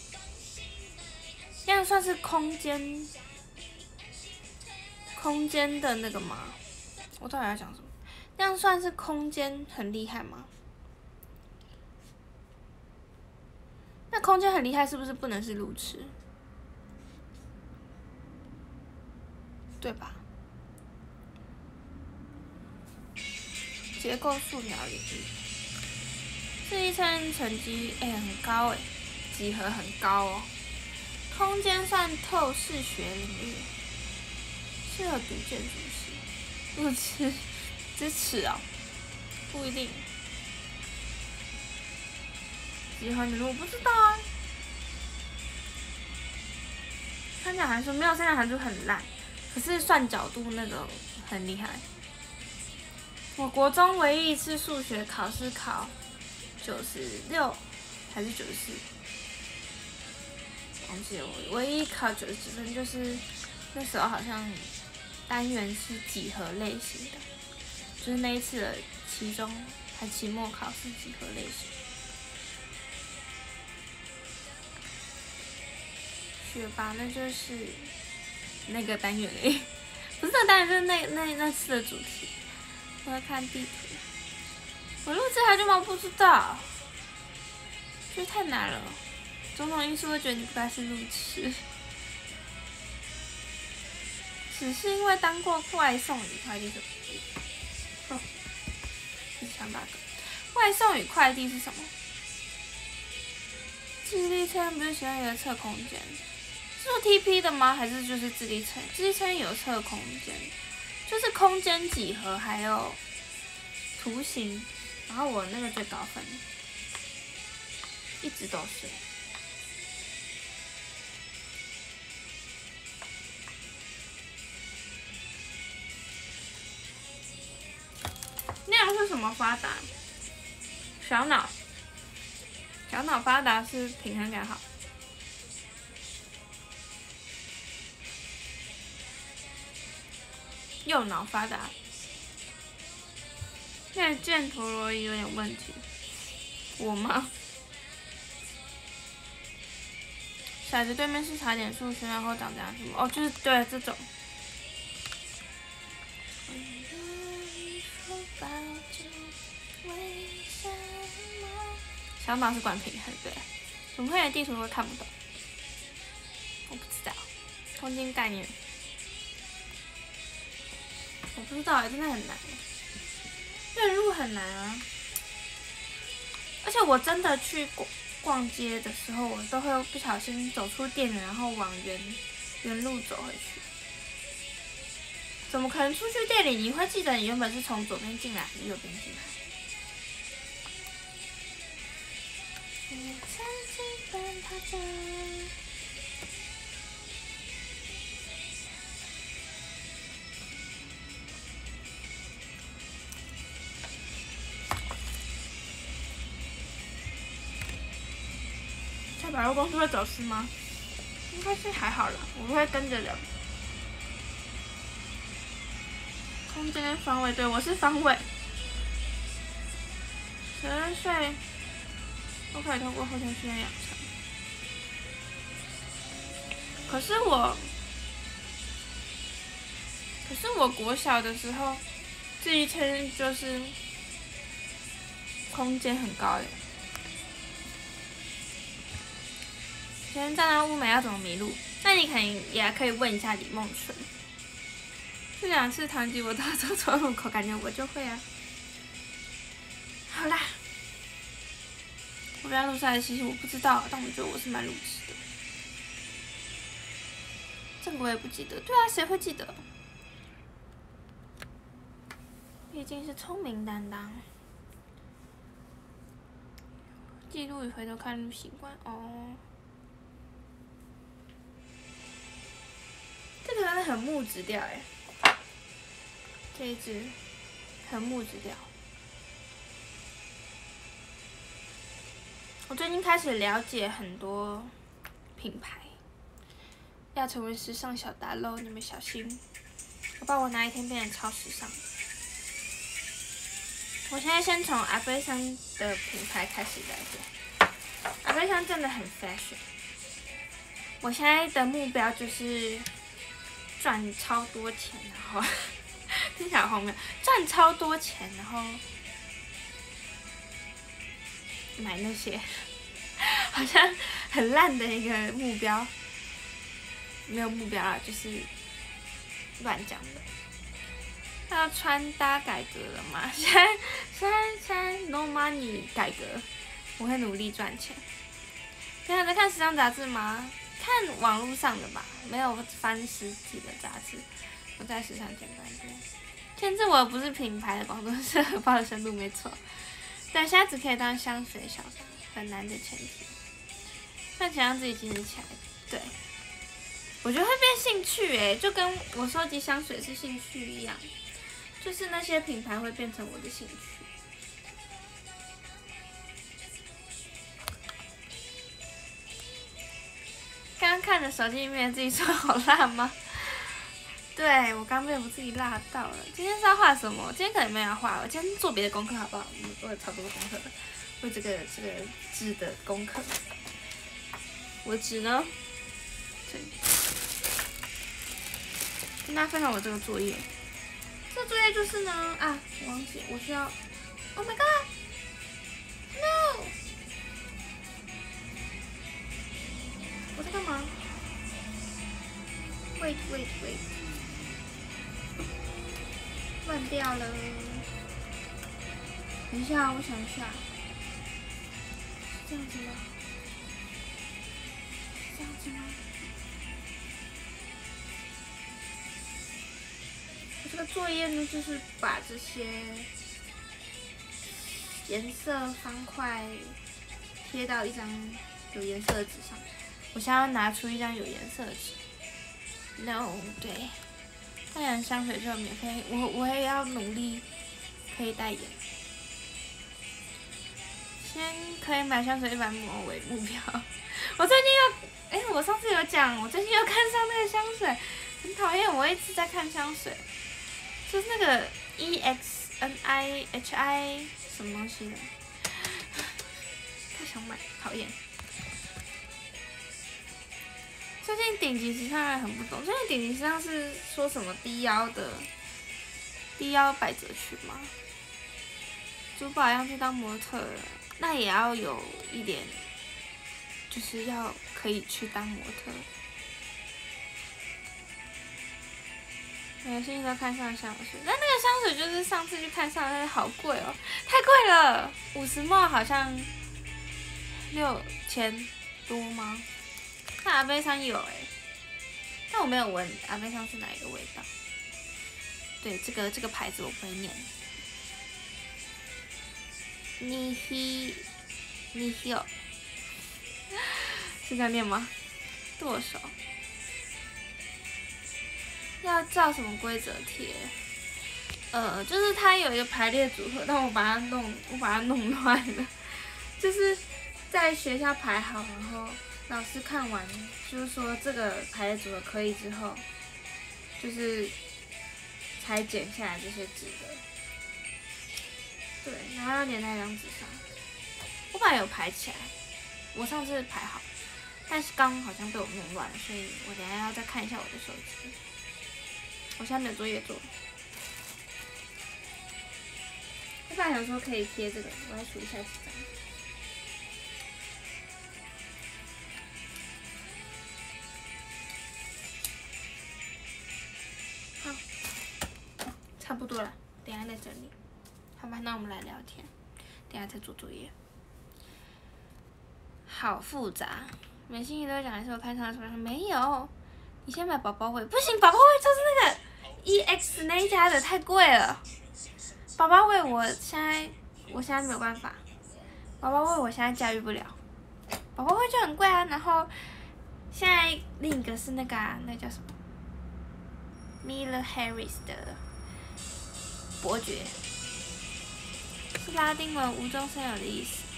这样算是空间的那个吗？我到底要讲什么？ 那样算是空间很厉害吗？那空间很厉害是不是不能是路痴？对吧？结构素描领域，这一层成绩很高几何很高哦。空间算透视学领域，适合读建筑系。路痴支持哦，不一定。几何领域我不知道啊。三角函数没有，三角函数很烂，可是算角度那种很厉害。我国中唯一一次数学考试考96还是94，忘记了。我唯一考90几分，就是那时候好像单元是几何类型的，就是那一次的期中还期末考试几何类型。学霸那就是那个单元而已，不是那个单元，就是那次的主题。我在看地图，我录这台就吗？我不知道，觉得太难了。种种因素会觉得你不该是路痴，只是因为当过外送与快递的。哦，一直想打嗝。外送与快递是什么？智力测不是喜欢一个测空间，是做 TP 的吗？还是就是智力测？智力测有测空间。就是空间几何还有图形，然后我那个最高分，一直都是。那样是什么发达？小脑，小脑发达是平衡感好。右脑发达，现在箭陀螺仪有点问题。我吗？骰子对面是茶点数学，然后长这样什么？哦，就是对这种。小脑是管平衡，对。怎么会连地图都看不懂？我不知道。空间概念。我不知道真的很难，认路很难啊。而且我真的去逛街的时候，我都会不小心走出店员，然后往原路走回去。怎么可能出去店里你会记得你原本是从左边进来还是右边进来？在百货公司会走失吗？应该是还好啦，我不会跟着聊。空间方位，对，我是方位。12岁都可以通过后天训练养成。可是我国小的时候，这一圈就是空间很高的。今天站到乌梅要怎么迷路？那你可能也可以问一下李梦纯。这2次堂吉我都要走错路口，感觉我就会啊。好啦，我不要录下来，其实我不知道，但我觉得我是蛮路痴的。这个我也不记得，对啊，谁会记得？毕竟是聪明担当。记录与回头看路习惯哦。这个真的很木质调哎，这一支很木质调。我最近开始了解很多品牌，要成为时尚小达喽，你们小心，我怕我哪一天变成超时尚。我现在先从阿贝桑的品牌开始了解，阿贝桑真的很 fashion。我现在的目标就是赚超多钱，然后听起来好荒谬，赚超多钱，然后买那些好像很烂的一个目标，没有目标啊，就是乱讲的。要穿搭改革了吗？现在 no money 改革，我会努力赚钱。现在在看时尚杂志吗？看网络上的吧，没有翻实体的杂志。我在时尚简单店。限制我不是品牌的广告，是荷包的深度没错。但现在只可以当香水小商，很难的前提。赚钱让自己坚持起来，对。我觉得会变兴趣就跟我收集香水是兴趣一样。就是那些品牌会变成我的兴趣。刚刚看着手机里面自己说好辣吗？对，我刚被我自己辣到了。今天是要画什么？今天可能没有画，我今天做别的功课好不好？我有超多的功课的，为这个纸的功课。我纸呢？对，跟大家分享我这个作业。这作业就是呢我忘记我需要 ，Oh my god，No， 我在干嘛 ？Wait， 乱掉了。等一下，我想一下，这样子吗？这样子吗？这个作业呢，就是把这些颜色方块贴到一张有颜色的纸上。我想要拿出一张有颜色的纸。No， 对，太阳香水就免费，我也要努力可以代言。先可以买香水100模为目标。我最近又，我上次有讲，我最近又看上那个香水，很讨厌，我一直在看香水。就是那个 EXNIHI 什么东西的，太想买，讨厌。最近顶级时尚很不懂，最近顶级时尚是说什么低腰百褶裙吗？珠宝要去当模特了，那也要有一点，就是要可以去当模特。每个星期都看上香水，但那个香水就是上次去看上的，好贵哦，太贵了，50ml好像6000多吗？看阿贝上有但我没有闻阿贝上是哪一个味道。对，这个牌子我不会念。Nihil 是这样念吗？剁手。要照什么规则贴？就是它有一个排列组合，但我把它弄乱了。就是在学校排好，然后老师看完，就是说这个排列组合可以之后，就是才剪下来这些纸的。对，然后要粘在一张纸上。我本来有排起来，我上次排好，但是刚好像被我弄乱了，所以我等一下要再看一下我的手机。我现在没有作业做。我本来想说可以贴这个，我来数一下几张。好，差不多了，等一下再整理。好吧，那我们来聊天，等一下再做作业。好复杂，每星期都讲还是我看上什么？没有，你先买宝宝味，不行，宝宝味就是那个。EX 那一家的太贵了，宝宝味我现在没有办法，宝宝味我现在驾驭不了，宝宝味就很贵啊。然后现在另一个是那个那叫什么 Miller Harris 的伯爵，是拉丁文无中生有的意思。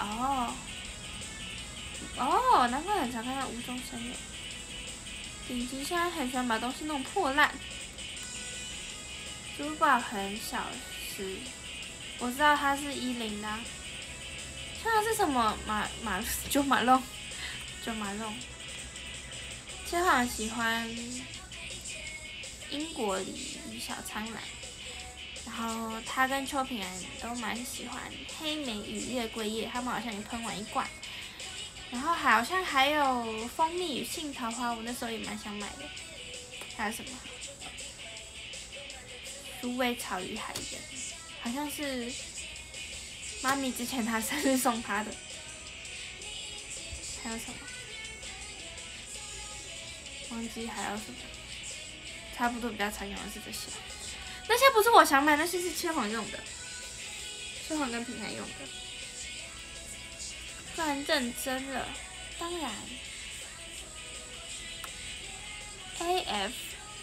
难怪很常看到无中生有。顶级现在很喜欢把东西弄破烂。珠宝很小时，我知道它是10的、像是什么九马龙，其实我很喜欢英国礼仪小苍兰， 然后他跟邱平安都蛮喜欢黑莓与月桂叶，他们好像也喷完一罐。然后好像还有蜂蜜与杏桃花，我那时候也蛮想买的。还有什么？芦苇草与海盐，好像是妈咪之前她生日送她的。还有什么？忘记还有什么？差不多比较常用的是这些。那些不是我想买，那些是切黄用的，切黄跟平安用的。不然认真了，当然。AF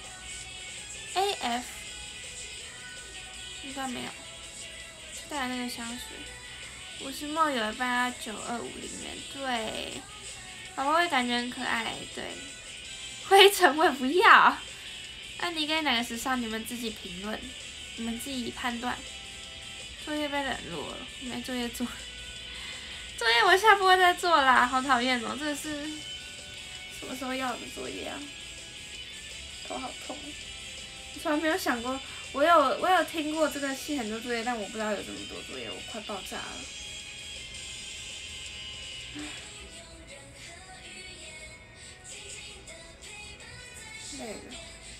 应该没有，是带来那个香水，50ml有一半要9250元，对，宝宝会感觉很可爱，对。灰尘我也不要，安妮跟哪个时尚你们自己评论，你们自己判断。作业被冷落了，没作业做。作业我下播再做啦，好讨厌哦！这是什么时候要的作业啊？头好痛！我从来没有想过，我有听过这个系很多作业，但我不知道有这么多作业，我快爆炸了。累了。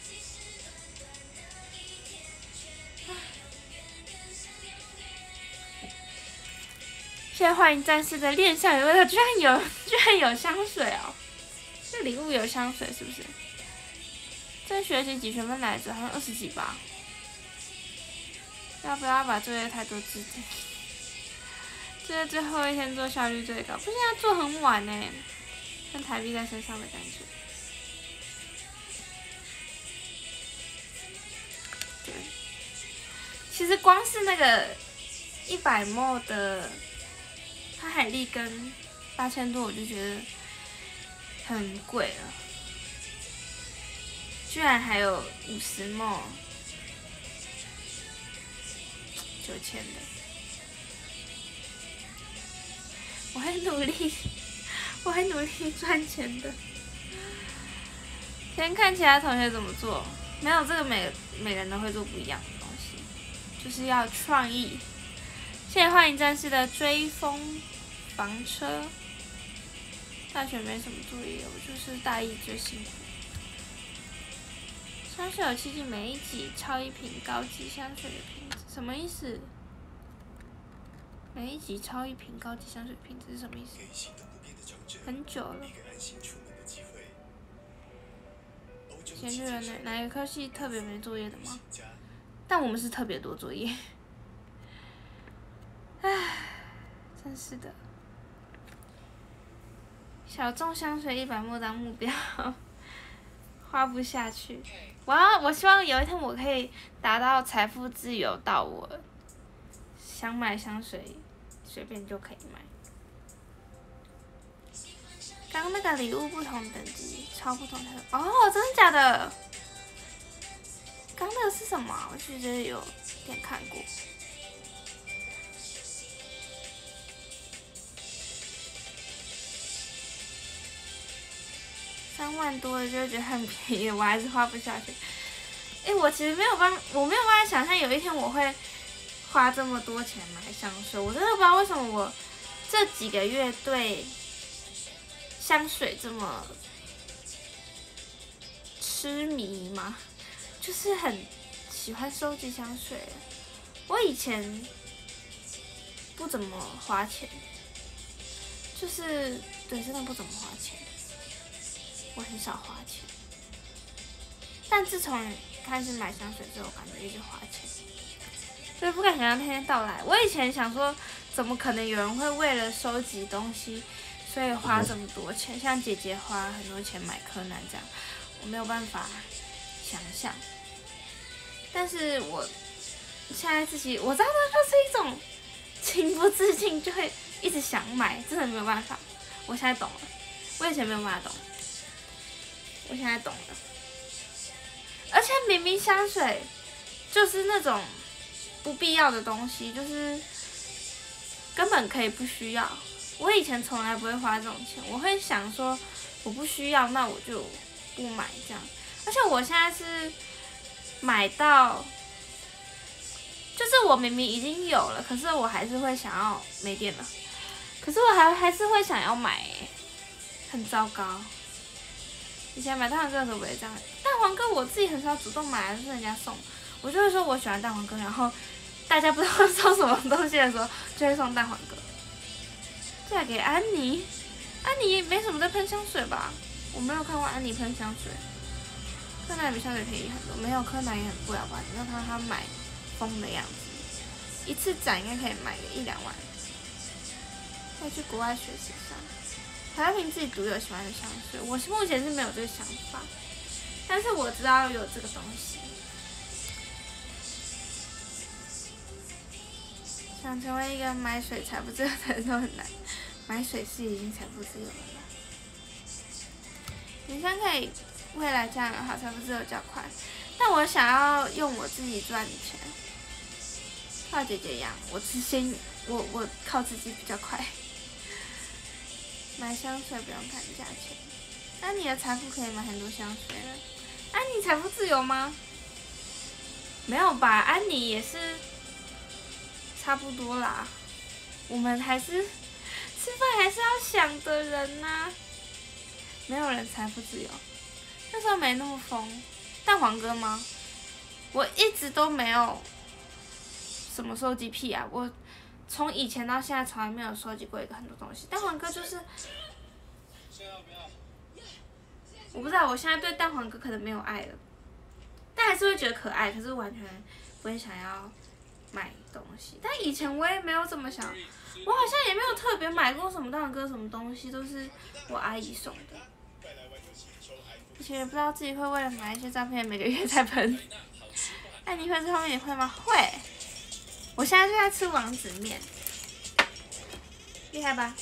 谢谢欢迎战士的恋香有味道，居然有香水哦！这礼物有香水是不是？这学期几学分来着？好像20几吧。要不要把作业太多字典？作业最后一天做效率最高，不是要做很晚呢，跟台币在身上的感觉。对，其实光是那个100ml 的。它海力跟8000多，我就觉得很贵了，居然还有50ml 9000的，我会努力赚钱的。先看其他同学怎么做，没有这个每个人都会做不一样的东西，就是要创意。谢谢幻影战士的追风房车。大学没什么作业，我就是大一最辛苦。香水有7季，每一集超一瓶高级香水的瓶子，什么意思？每一集超一瓶高级香水瓶子是什么意思？很久了。前句人哪个科系特别没作业的吗？但我们是特别多作业。唉，真是的。小众香水100ml当目标，花不下去。我希望有一天我可以达到财富自由，到我想买香水随便就可以买。刚那个礼物不同等级，超不同的哦，真的假的？刚那个是什么啊？我记得有点看过。3万多的就会觉得很便宜，我还是花不下去。我其实我没有办法想象有一天我会花这么多钱买香水。我真的不知道为什么我这几个月对香水这么痴迷吗？就是很喜欢收集香水。我以前不怎么花钱，就是对，真的不怎么花钱。我很少花钱，但自从开始买香水之后，感觉一直花钱，所以不敢想象那天到来。我以前想说，怎么可能有人会为了收集东西，所以花这么多钱？像姐姐花很多钱买柯南这样，我没有办法想象。但是我现在自己我知道，这就是一种情不自禁就会一直想买，真的没有办法。我现在懂了，我以前没有办法懂。我现在懂了，而且明明香水就是那种不必要的东西，就是根本可以不需要。我以前从来不会花这种钱，我会想说我不需要，那我就不买这样。而且我现在是买到就是我明明已经有了，可是我还是会想要没电了，可是我还是会想要买，很糟糕。以前买蛋黄哥的时候不会这样，蛋黄哥我自己很少主动买，是人家送，我就会说我喜欢蛋黄哥，然后大家不知道送什么东西的时候，就会送蛋黄哥。再给安妮，安妮没什么在喷香水吧？我没有看过安妮喷香水。柯南比香水便宜很多，没有柯南也很贵好吧？你让他买疯的样子，一次展应该可以买个1-2万。可以去国外学时尚，还要凭自己独有喜欢的香水。我目前是没有这个想法，但是我知道有这个东西。想成为一个买水财富自由的人都很难，买水是已经财富自由了。女生可以未来这样的话，财富自由较快。但我想要用我自己赚的钱，靠姐姐一样，我靠自己比较快。买香水不用看价钱，那你的财富可以买很多香水了。安妮财富自由吗？没有吧，安妮也是差不多啦。我们还是吃饭还是要想的人呐、没有人财富自由，那时候没那么疯。蛋黄哥吗？我一直都没有什么收集癖啊，我从以前到现在从来没有收集过一个很多东西。蛋黄哥就是，我不知道，我现在对蛋黄哥可能没有爱了，但还是会觉得可爱，可是完全不会想要买东西。但以前我也没有这么想，我好像也没有特别买过什么蛋黄哥什么东西，都是我阿姨送的。以前也不知道自己会为了买一些照片每个月在喷。那你会这方面也会吗？会。我现在就在吃王子面，厉害吧？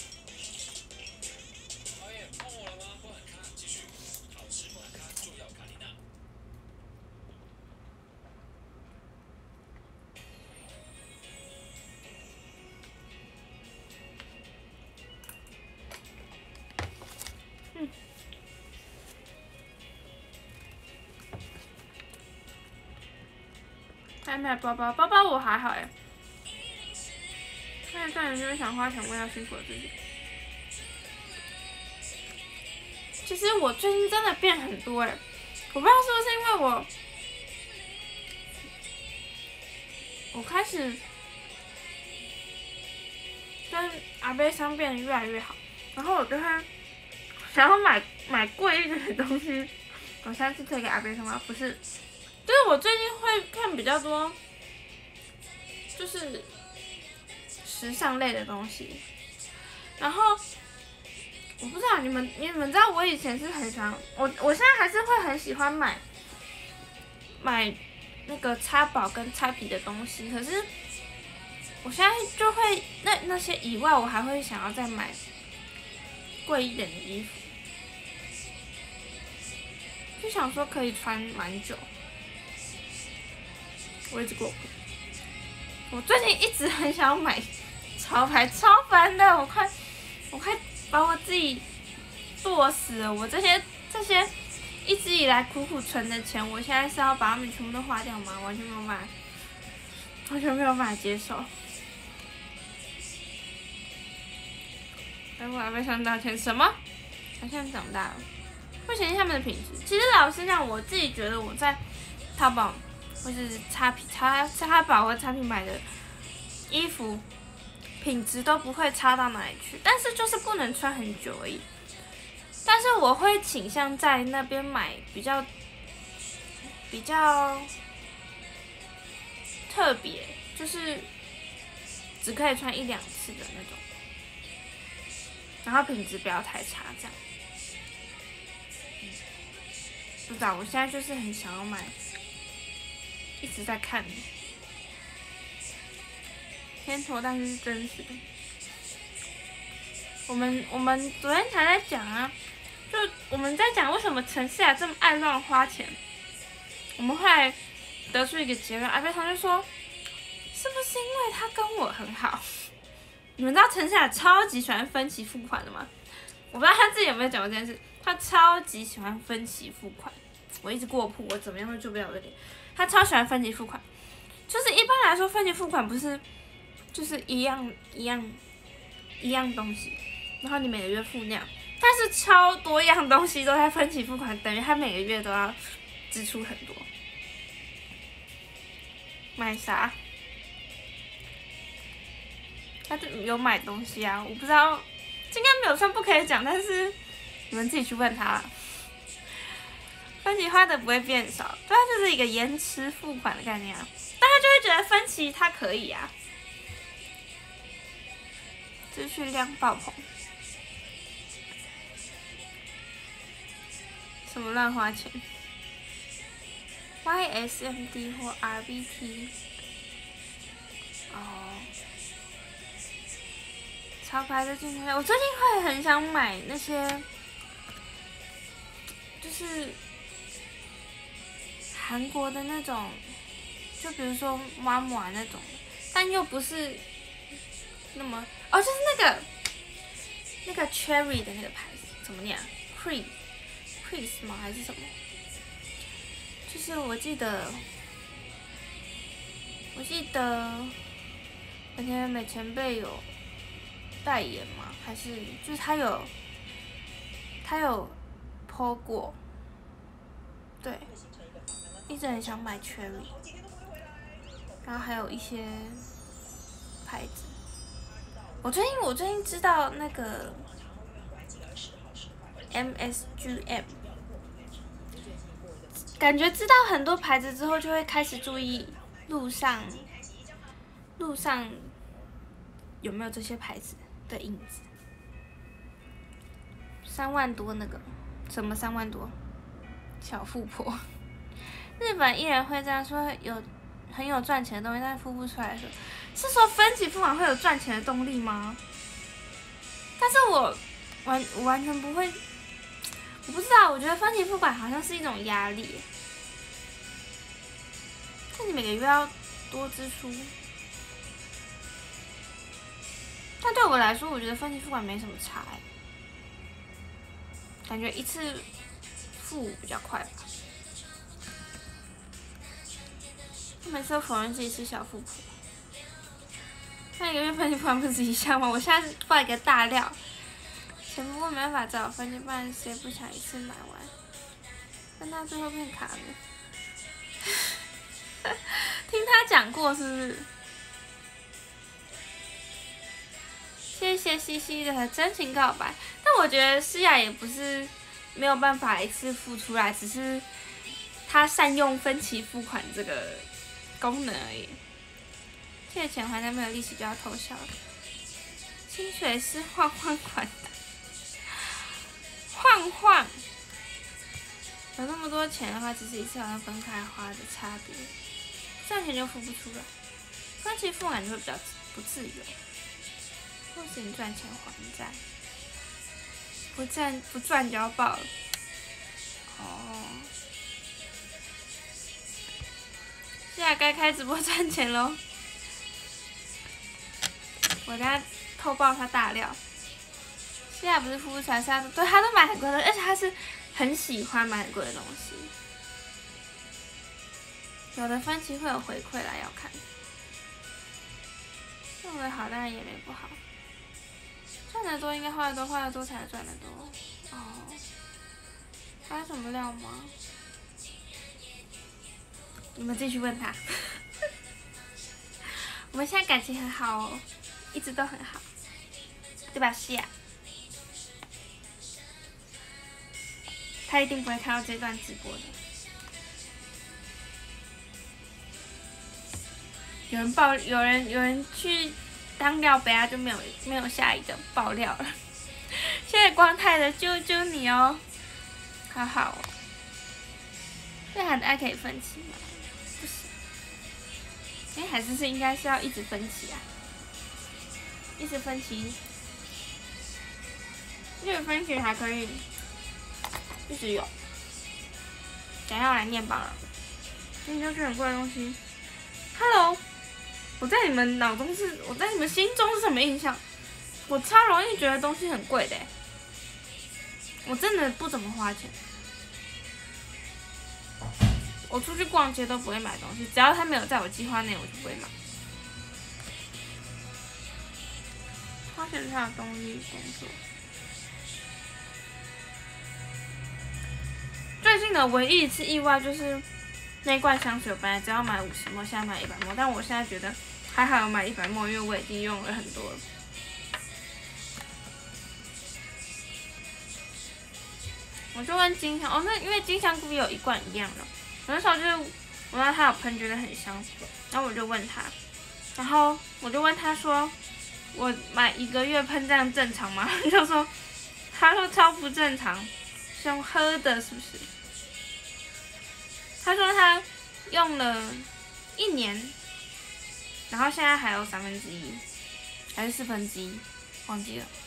还买包包，包包我还好哎。现在赚钱就是想花钱为了辛苦的自己。其实我最近真的变很多哎，我不知道是不是因为我开始跟阿贝相变得越来越好，然后我就会想要买贵一点的东西。我上次推给阿贝什么？不是，就是我最近会看比较多，就是时尚类的东西。然后我不知道你们知道我以前是很喜欢，我现在还是会很喜欢买那个擦宝跟擦皮的东西，可是我现在就会那些以外，我还会想要再买贵一点的衣服，就想说可以穿蛮久。我一直过，我最近一直很想要买潮牌，超烦的，我快把我自己剁死了。我这些一直以来苦苦存的钱，我现在是要把它们全部都花掉吗？完全没有办法接受。我还被上道歉什么？他现在长大了，会嫌弃他们的品质。其实老实讲，我自己觉得我在淘宝或是擦宝或擦皮买的衣服，品质都不会差到哪里去，但是就是不能穿很久而已。但是我会倾向在那边买比较特别，就是只可以穿1-2次的那种，然后品质不要太差，这样。不知道，我现在就是很想要买，一直在看。天头但是真实的。我们昨天才在讲啊，就我们在讲为什么陈思雅这么爱乱花钱。我们后来得出一个结论，阿贝同学说，是不是因为他跟我很好？你们知道陈思雅超级喜欢分期付款的吗？我不知道他自己有没有讲过这件事，他超级喜欢分期付款。我一直过铺，我怎么样都救不了这点。他超喜欢分期付款。 就是一般来说分期付款不是就是一样东西，然后你每个月付那样，但是超多样东西都在分期付款，等于他每个月都要支出很多。买啥？他有买东西啊，我不知道，这应该没有算不可以讲，但是你们自己去问他啦。分期花的不会变少，对，它就是一个延迟付款的概念啊。但他就会觉得分期它可以啊，资讯量爆棚。什么乱花钱 ？YSMD 或 RBT？ 哦，潮牌的进口，我最近会很想买那些，就是韩国的那种，就比如说妈妈那种，但又不是那么哦，就是那个 Cherry 的那个牌子，怎么念？Chris 吗？还是什么？就是我记得本田美前辈有代言吗？还是就是他有 po 过？对，一直很想买 Cherry， 然后还有一些牌子。我最近知道那个 MSGM， 感觉知道很多牌子之后，就会开始注意路上有没有这些牌子的影子。3万多那个什么3万多，小富婆。日本艺人会这样说，很有赚钱的东西，但付不出来的时候，是说分期付款会有赚钱的动力吗？但是我完全不会，我不知道，我觉得分期付款好像是一种压力，但你每个月要多支出。但对我来说，我觉得分期付款没什么差，感觉一次付比较快吧。他每次都否认自己是小富婆。那一个月分期付款不止一项吗？我现在爆一个大料，钱不过没办法找分期，不然谁不想一次买完？但他最后变卡了。听他讲过是不是？谢谢西西的真情告白，但我觉得诗雅也不是没有办法一次付出来，只是他善用分期付款这个功能而已。借钱还没有利息就要偷笑了。薪水是换款的，换。有那么多钱的话，只是一次好像分开花的差别，赚钱就付不出来，分期付款就会比较不自由。或是你赚钱还债，不赚就要爆了。哦，现在该开直播赚钱喽！我等下偷爆他大料。现在不是付不出来，是他对他都买很贵的，而且他是很喜欢买很贵的东西。有的分期会有回馈啦，要看。用的好，当然也没不好。赚得多应该花得多，花得多才能赚得多。哦，还有什么料吗？你们自己去问他。我们现在感情很好哦，一直都很好，对吧，西雅？他一定不会看到这段直播的。有人去当料杯啊，就没有下一个爆料了。谢谢光太的救救你哦，好好哦。对他的爱可以分期吗？不行。还是应该是要一直分期啊，一直分期，这个分期还可以一直有。等一下我来念榜了，今天就是很贵的东西。Hello。我在你们心中是什么印象？我超容易觉得东西很贵的，我真的不怎么花钱。 我出去逛街都不会买东西，只要它没有在我计划内，我就不会买。花钱才有动力工作。最近的唯一一次意外就是那罐香水，我本来只要买50ml，现在买100ml，但我现在觉得还好有买100ml，因为我已经用了很多了。我就问金香，那因为金香菇也有一罐一样的，我那时候就是闻到它有喷，觉得很香，然后我就问他，然后我就问他说，我买1个月喷这样正常吗？他说超不正常，是用喝的，是不是？他说他用了1年，然后现在还有1/3，还是1/4，忘记了。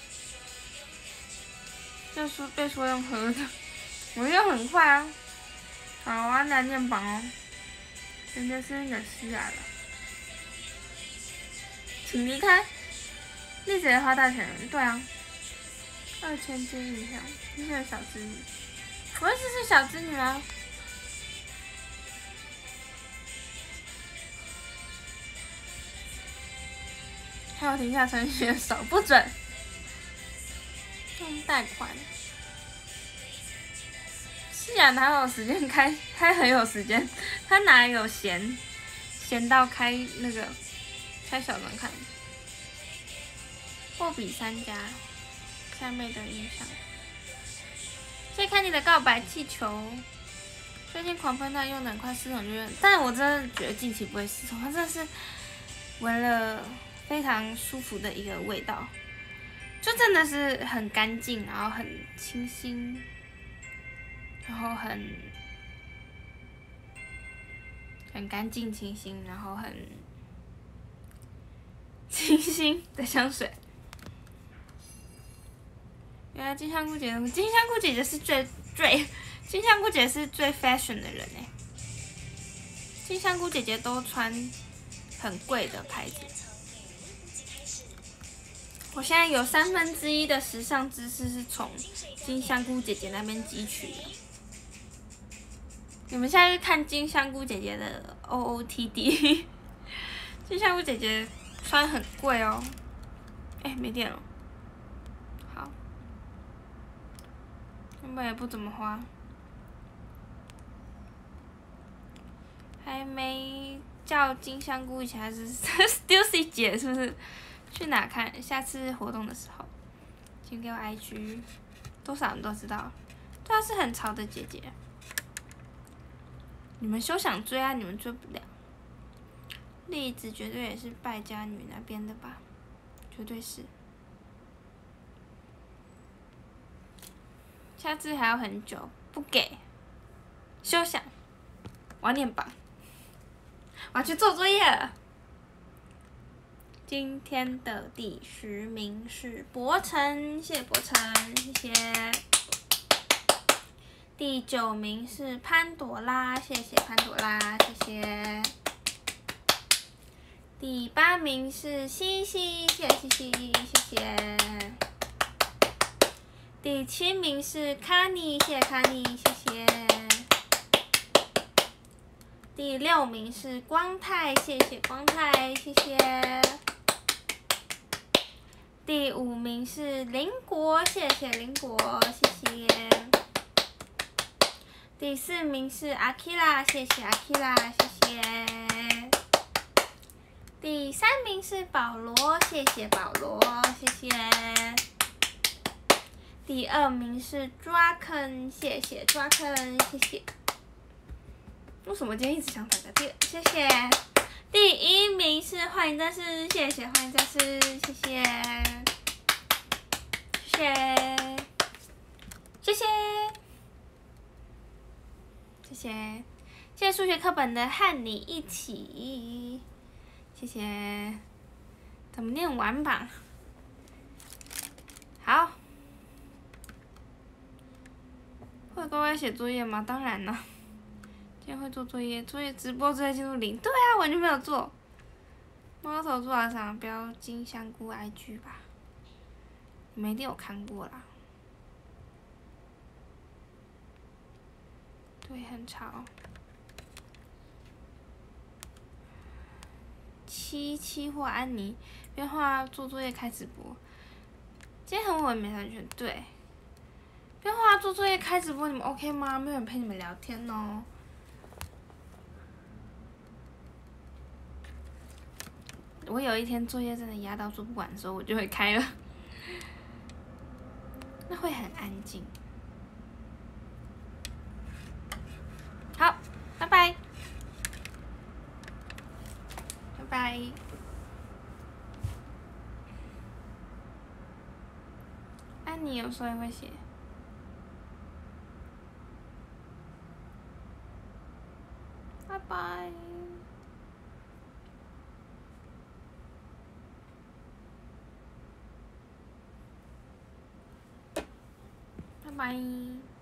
就是被说用喝的，我用很快啊。好，我要来念榜哦。人家是哪西来了？请离开。丽姐花大钱，对啊。2000斤以上，这是小织女。我意思是小织女吗？还有停下程序手不准。用贷款。是啊，哪有时间开？他很有时间，他哪有闲到开那个开小门看？货比三家，三妹的印象。谢谢看你的告白气球。最近狂喷它用的很快，失宠就用，但我真的觉得近期不会失宠，它真的是闻了非常舒服的一个味道，就真的是很干净，然后很清新，然后很干净清新，然后很清新的香水。原来金香菇姐姐是金香菇姐是最 fashion 的人哎。金香菇姐姐都穿很贵的牌子。我现在有1/3的时尚知识是从金香菇姐姐那边汲取的。你们现在去看金香菇姐姐的 OOTD， 金香菇姐姐穿很贵哦。没电了。好，根本也不怎么花。还没叫金香菇一起，还是 Stussy 姐是不是？去哪看？下次活动的时候，请给我 IG， 多少人都知道。对啊，是很潮的姐姐。你们休想追啊！你们追不了。栗子绝对也是败家女那边的吧？绝对是。下次还要很久，不给。休想！我要念榜。我要去做作业了。今天的第10名是博成，谢谢博成，谢谢。第9名是潘朵拉，谢谢潘朵拉，谢谢。第8名是西西，谢谢西西，谢谢。第7名是卡尼，谢谢卡尼，谢谢。第6名是光太，谢谢光太，谢谢。第5名是邻国，谢谢邻国，谢谢。第4名是阿 Kira， 谢谢阿 Kira， 谢谢。第3名是保罗，谢谢保罗，谢谢。第2名是抓坑，谢谢抓坑，谢谢。为什么今天一直想打个谢谢。第1名是幻影战士，谢谢幻影战士，谢谢，谢谢，谢谢，谢谢，谢谢数学课本的和你一起，谢谢。怎么念完吧？好，会乖乖写作业吗？当然了。今天会做作业，直播作业进度0。对啊，完全没有做。猫头做了啥？标金香菇 IG 吧，你们一定有看过啦。对，很吵。 七或安妮边画做作业开直播。今天很晚没上去，对。边画做作业开直播，你们 OK 吗？没有人陪你们聊天哦。我有一天作业真的压到做不完的时候，我就会开了，那会很安静。好，拜拜，拜拜。安妮有时候也会写。拜拜。拜拜。